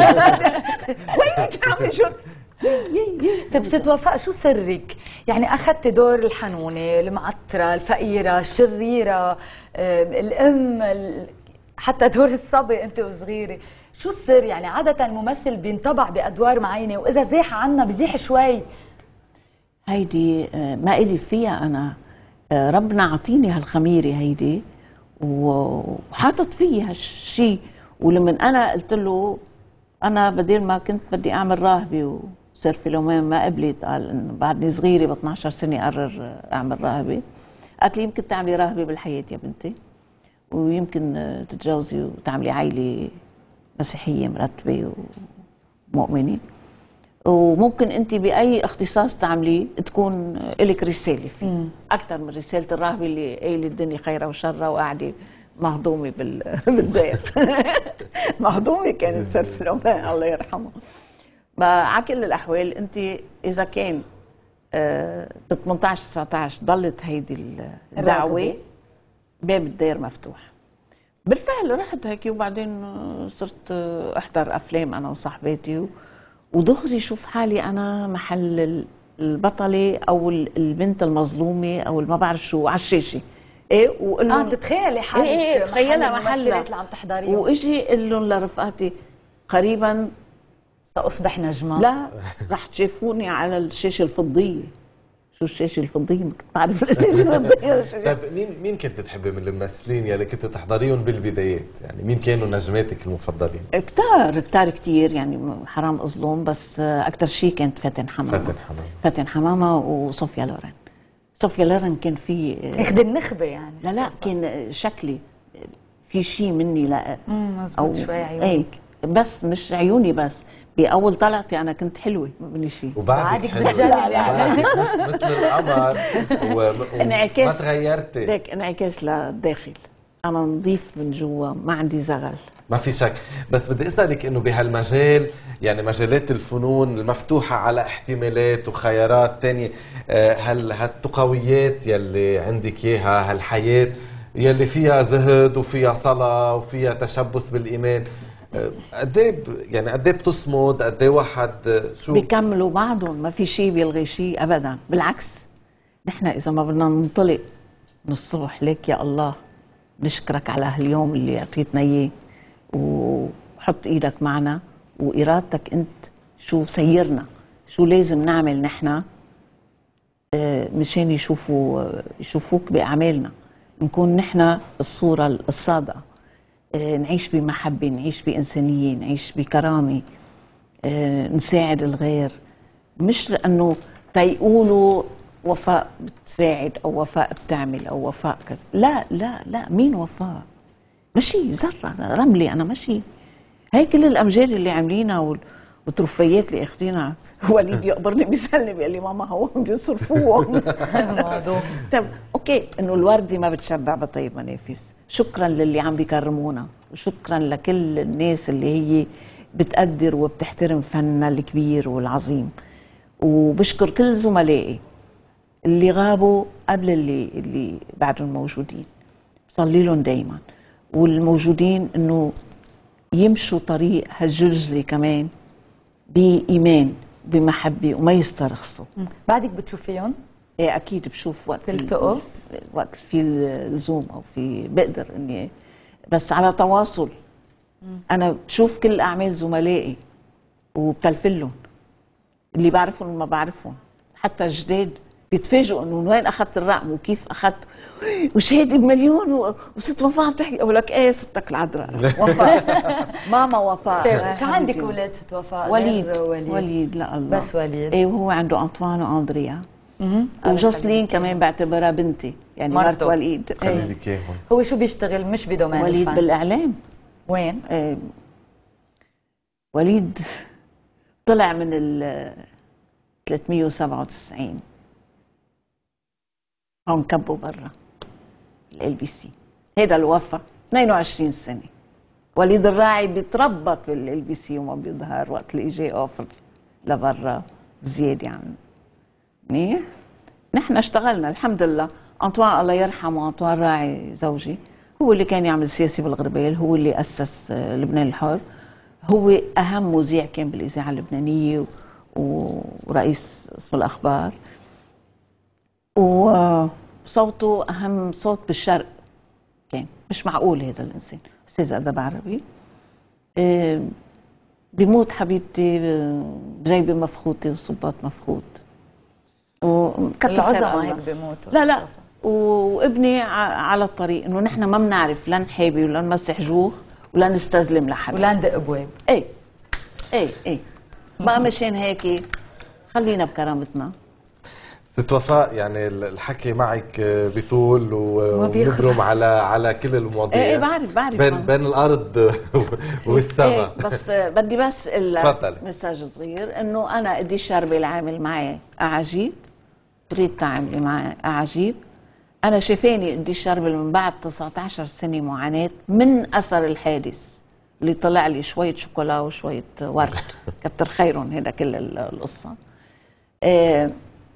Speaker 2: وينك يا عمي؟ شو
Speaker 3: طيب ست وفاء شو سرك؟ يعني اخذتي دور الحنونه، المعتره، الفقيره، الشريره، الام، حتى دور الصبي انت وصغيره، شو السر؟ يعني عاده الممثل بينطبع بادوار معينه، واذا زاح عنا بزيح شوي.
Speaker 2: هيدي ما إلي فيها انا، ربنا عطيني هالخميره هيدي وحاطط فيي هالشيء، ولما انا قلت له انا بدل ما كنت بدي اعمل راهبه وصير فيلومين ما قبلت، قال انه بعدني صغيره ب اثنعش سنه قرر اعمل راهبه، قالت لي يمكن تعملي راهبه بالحياه يا بنتي، ويمكن تتجوزي وتعملي عائله مسيحيه مرتبه ومؤمنه، وممكن انت باي اختصاص تعمليه تكون لك رساله فيه اكثر من رساله الراهبه اللي قايله الدنيا خيره وشره وقاعده مهضومه بالدير. مهضومه كانت صرف الأمان الله يرحمه. على كل الاحوال انت اذا كان ب ثمنطعش تسعطعش ضلت هيدي الدعوه باب الدير مفتوح. بالفعل رحت هيك، وبعدين صرت احضر افلام انا وصاحباتي، ودغري شوف حالي انا محل البطله او البنت المظلومه او ما بعرف شو على الشاشه. ايه وقول لهم
Speaker 3: اه تتخيلي حالك
Speaker 2: ايه ايه تخيلها محلها
Speaker 3: اللي عم تحضريهم،
Speaker 2: واجي قل لهم لرفقاتي قريبا
Speaker 3: ساصبح نجمه،
Speaker 2: لا رح تشوفوني على الشاشه الفضيه. شو الشاشه الفضيه؟ ما كنت بعرف الشاشه الفضيه.
Speaker 1: طيب مين مين كنت تحبي من الممثلين يلي كنت تحضريهم بالبدايات؟ يعني مين كانوا نجماتك المفضلين؟
Speaker 2: كتار كتار كتير، يعني حرام اظلم، بس اكثر شيء كانت فاتن حمامه.
Speaker 1: فاتن حمامه
Speaker 2: فاتن حمامه وصوفيا لورين. صوفيا لورين كان في
Speaker 3: اخذ النخبه يعني.
Speaker 2: لا لا كان شكلي في شيء مني، لا
Speaker 3: مزبوط شوي عيوني
Speaker 2: هيك، بس مش عيوني بس، باول طلعتي انا كنت حلوه مني شيء،
Speaker 1: وبعدك بتجنن يعني مثل القمر وما تغيرتي.
Speaker 2: ليك انعكاس للداخل، انا نظيف من جوا، ما عندي زغل،
Speaker 1: ما في شك. بس بدي اسالك انه بهالمجال، يعني مجالات الفنون المفتوحه على احتمالات وخيارات تانية، هل هالتقويات يلي عندك اياها، هالحياه يلي فيها زهد وفيها صلاه وفيها تشبث بالايمان، قد ايه يعني قد ايه بتصمد؟ قد ايه واحد شو
Speaker 2: بيكملوا بعضهم، ما في شيء بيلغي شيء ابدا، بالعكس نحن اذا ما بدنا ننطلق من الصبح ليك يا الله نشكرك على هاليوم اللي اعطيتنا اياه، وحط ايدك معنا وارادتك انت شو سيرنا، شو لازم نعمل نحن مشان يشوفوا يشوفوك باعمالنا، نكون نحن الصوره الصادقه، نعيش بمحبه، نعيش بانسانيه، نعيش بكرامه، نساعد الغير، مش لانه تيقولوا وفاء بتساعد او وفاء بتعمل او وفاء كذا. لا لا لا، مين وفاء؟ مشي زرع رملي، انا مشي. هي كل الامجاد اللي عاملينها والتروفيات اللي اخذينها. وليد يقبرني بيسالني بيقول لي ماما هو بيصرفوهم. طب اوكي، انه الوردة ما بتشبع بطيب منافس. شكرا للي عم بيكرمونا، وشكرا لكل الناس اللي هي بتقدر وبتحترم فننا الكبير والعظيم. وبشكر كل زملائي اللي غابوا قبل اللي اللي بعدهم موجودين، بصلي لهم دايما. والموجودين انه يمشوا طريق هالجلجلة كمان بإيمان بمحبة وما يسترخصوا.
Speaker 3: بعدك بتشوفيهم؟
Speaker 2: ايه اكيد بشوف وقت
Speaker 3: تلتقوا؟
Speaker 2: وقت في اللزوم او في بقدر اني بس على تواصل. مم. انا بشوف كل اعمال زملائي وبتلفلهم، اللي بعرفهم وما بعرفهم، حتى الجداد بيتفاجئوا انه من وين اخذت الرقم وكيف اخذت، وش هيدي بمليون وست وفاء بتحكي. اقول لك ايه ستك العذراء وفاء. ماما وفاء.
Speaker 3: شو عندك اولاد ست وفاء؟
Speaker 2: وليد وليد, وليد لا الله
Speaker 3: بس وليد.
Speaker 2: ايه، وهو عنده انطوان واندريا وجوسلين كمان بعتبرها بنتي، يعني مرت وليد.
Speaker 1: خلي لك اياهم.
Speaker 3: هو شو بيشتغل؟ مش بدومين
Speaker 2: وليد
Speaker 3: الفن.
Speaker 2: بالاعلام.
Speaker 3: وين؟
Speaker 2: ايه وليد طلع من ال ثلاثمية وسبعة وتسعين هون كبوا برا ال بي سي. هيدا الوفا اثنين وعشرين سنة. وليد الراعي بيتربط بالال بي سي وما بيظهر وقت اللي اجى اوفر لبرا زيادة عن منيح. نحن اشتغلنا الحمد لله. انطوان الله يرحمه، انطوان راعي زوجي، هو اللي كان يعمل سياسي بالغربال، هو اللي اسس لبنان الحر، هو اهم مذيع كان بالاذاعه اللبنانيه ورئيس قسم الاخبار، وصوته اهم صوت بالشرق كان. مش معقول هذا الانسان. استاذ ادب عربي. بموت حبيبتي جايبه مفخوطه وصباط مفخوط.
Speaker 3: العظماء هيك بموتوا.
Speaker 2: لا لا، وابني على الطريق انه نحن ما بنعرف لا نحابي ولا نمسح جوخ ولا نستسلم لحدا
Speaker 3: ولا ندق ابواب.
Speaker 2: ايه ايه ايه بقى مشان هيك خلينا بكرامتنا.
Speaker 1: ست وفاء، يعني الحكي معك بطول ونبرم على على كل المواضيع.
Speaker 2: ايه بعرف بعرف
Speaker 1: بين بين الارض والسماء.
Speaker 2: ايه بس بدي بس
Speaker 1: تفضلي.
Speaker 2: مساج صغير انه انا قديش شربي العامل معي اعاجيب، بريد تعاملي معي اعاجيب. انا شايفاني قديش شربي من بعد تسعة عشر سنة معاناة من اثر الحادث اللي طلع لي شوية شوكولا وشوية ورد. كتر خيرهم هذا كل القصة. إيه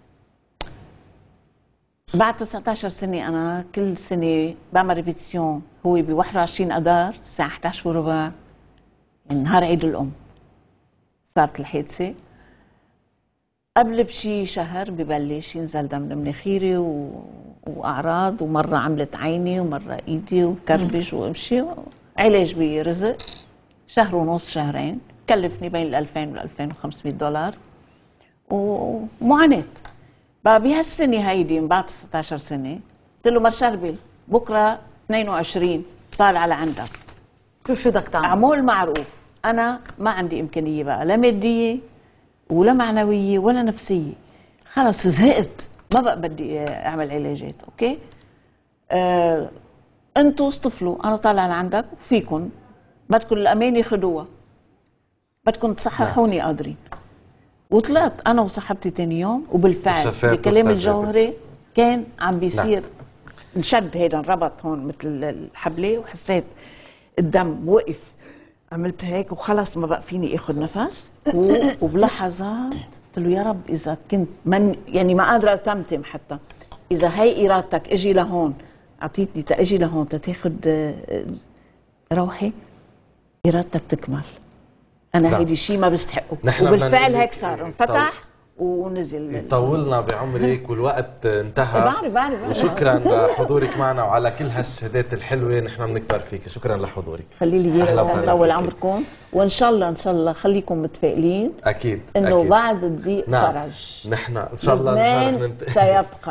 Speaker 2: بعد تسعة عشر سنة أنا كل سنة بعمل ريبيتيشن. هو ب واحد وعشرين أذار الساعة إحدى عشر وربع، يعني نهار عيد الأم صارت الحادثة. قبل بشي شهر ببلش ينزل دم من مناخيري و... وأعراض، ومرة عملت عيني ومرة إيدي وكربش وأمشي. علاج برزق شهر ونص شهرين، كلفني بين الألفين والألفين وخمسمية دولار ومعاناة. بقى بهالسنة هيدي من بعد تسعة عشر سنة قلت له مرشربل بكرة اثنين وعشرين طالعة لعندك.
Speaker 3: شو شو بدك تعمل؟
Speaker 2: عمول معروف. أنا ما عندي إمكانية بقى لا مادية ولا معنوية ولا نفسية. خلص زهقت، ما بقى بدي أعمل علاجات. أوكي آه، أنتوا اصطفلوا، أنا طالعة لعندك وفيكم بدكم الأمانة خدوها، بدكم تصححوني قادرين. وطلعت انا وصاحبتي ثاني يوم، وبالفعل بكلام الجوهري كان عم بيصير انشد هيدا انربط هون مثل الحبله، وحسيت الدم وقف. عملت هيك وخلص ما بقى فيني اخذ نفس. وبلحظات قلت له يا رب اذا كنت من يعني ما قادره اتمتم، حتى اذا هي ارادتك اجي لهون، اعطيتني تاجي لهون تاخذ روحي، ارادتك تكمل. انا هيدي شيء ما بستحقه. وبالفعل هيك صار، انفتح ونزل.
Speaker 1: يطولنا بعمرك والوقت انتهى.
Speaker 2: بعرف بعرف.
Speaker 1: وشكرا لحضورك معنا وعلى كل هالشهادات الحلوه، نحن بنكبر فيك. شكرا لحضورك.
Speaker 2: خلي لي اياك يطول عمركم، وان شاء الله ان شاء الله خليكم متفائلين.
Speaker 1: اكيد
Speaker 2: انه
Speaker 1: أكيد.
Speaker 2: بعد الضيق
Speaker 1: نعم.
Speaker 2: فرج.
Speaker 1: نحن ان شاء الله
Speaker 2: لبنان سيبقى.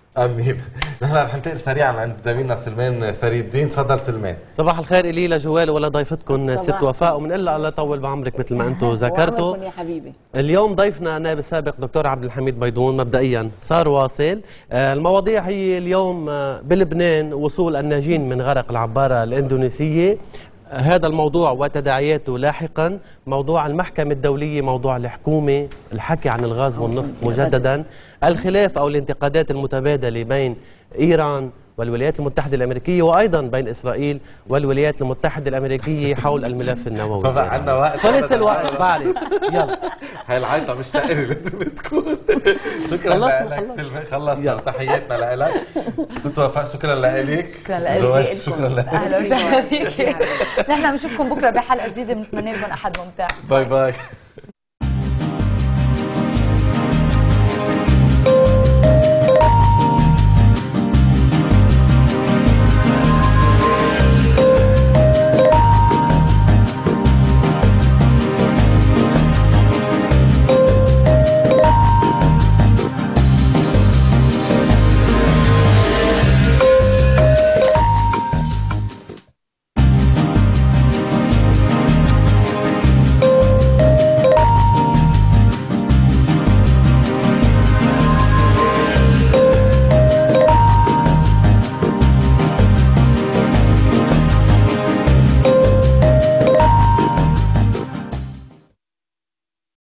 Speaker 1: امين. نحن رح ننتقل سريعا عند زميلنا سلمان سري الدين. تفضل سلمان.
Speaker 17: صباح الخير الي لجوال ولا ضيفتكم ست وفاء، ومنقول لها الله يطول بعمرك مثل ما انتم ذكرتوا.
Speaker 2: يا حبيبي.
Speaker 17: اليوم ضيفنا النائب السابق دكتور عبد الحميد بيضون مبدئيا صار واصل. آه المواضيع هي اليوم آه بلبنان وصول الناجين من غرق العباره الاندونيسيه، هذا الموضوع وتداعياته لاحقا، موضوع المحكمة الدولية، موضوع الحكومة، الحكي عن الغاز والنفط مجددا، الخلاف أو الانتقادات المتبادلة بين إيران والولايات المتحدة الأمريكية، وأيضا بين إسرائيل والولايات المتحدة الأمريكية حول الملف النووي.
Speaker 1: ما بقى عندنا وقت،
Speaker 17: خلص الوقت بعرف. يلا
Speaker 1: هاي العيطة مشتاقة لازم تكون. شكرا لك سلمان، خلصنا. تحياتنا لك ست وفاء. شكرا لك.
Speaker 3: شكرا لك.
Speaker 1: شكرا لك.
Speaker 3: اهلا وسهلا فيك. نحن بنشوفكم بكره بحلقه جديده، بنتمنى لكم احد ممتع.
Speaker 1: باي باي.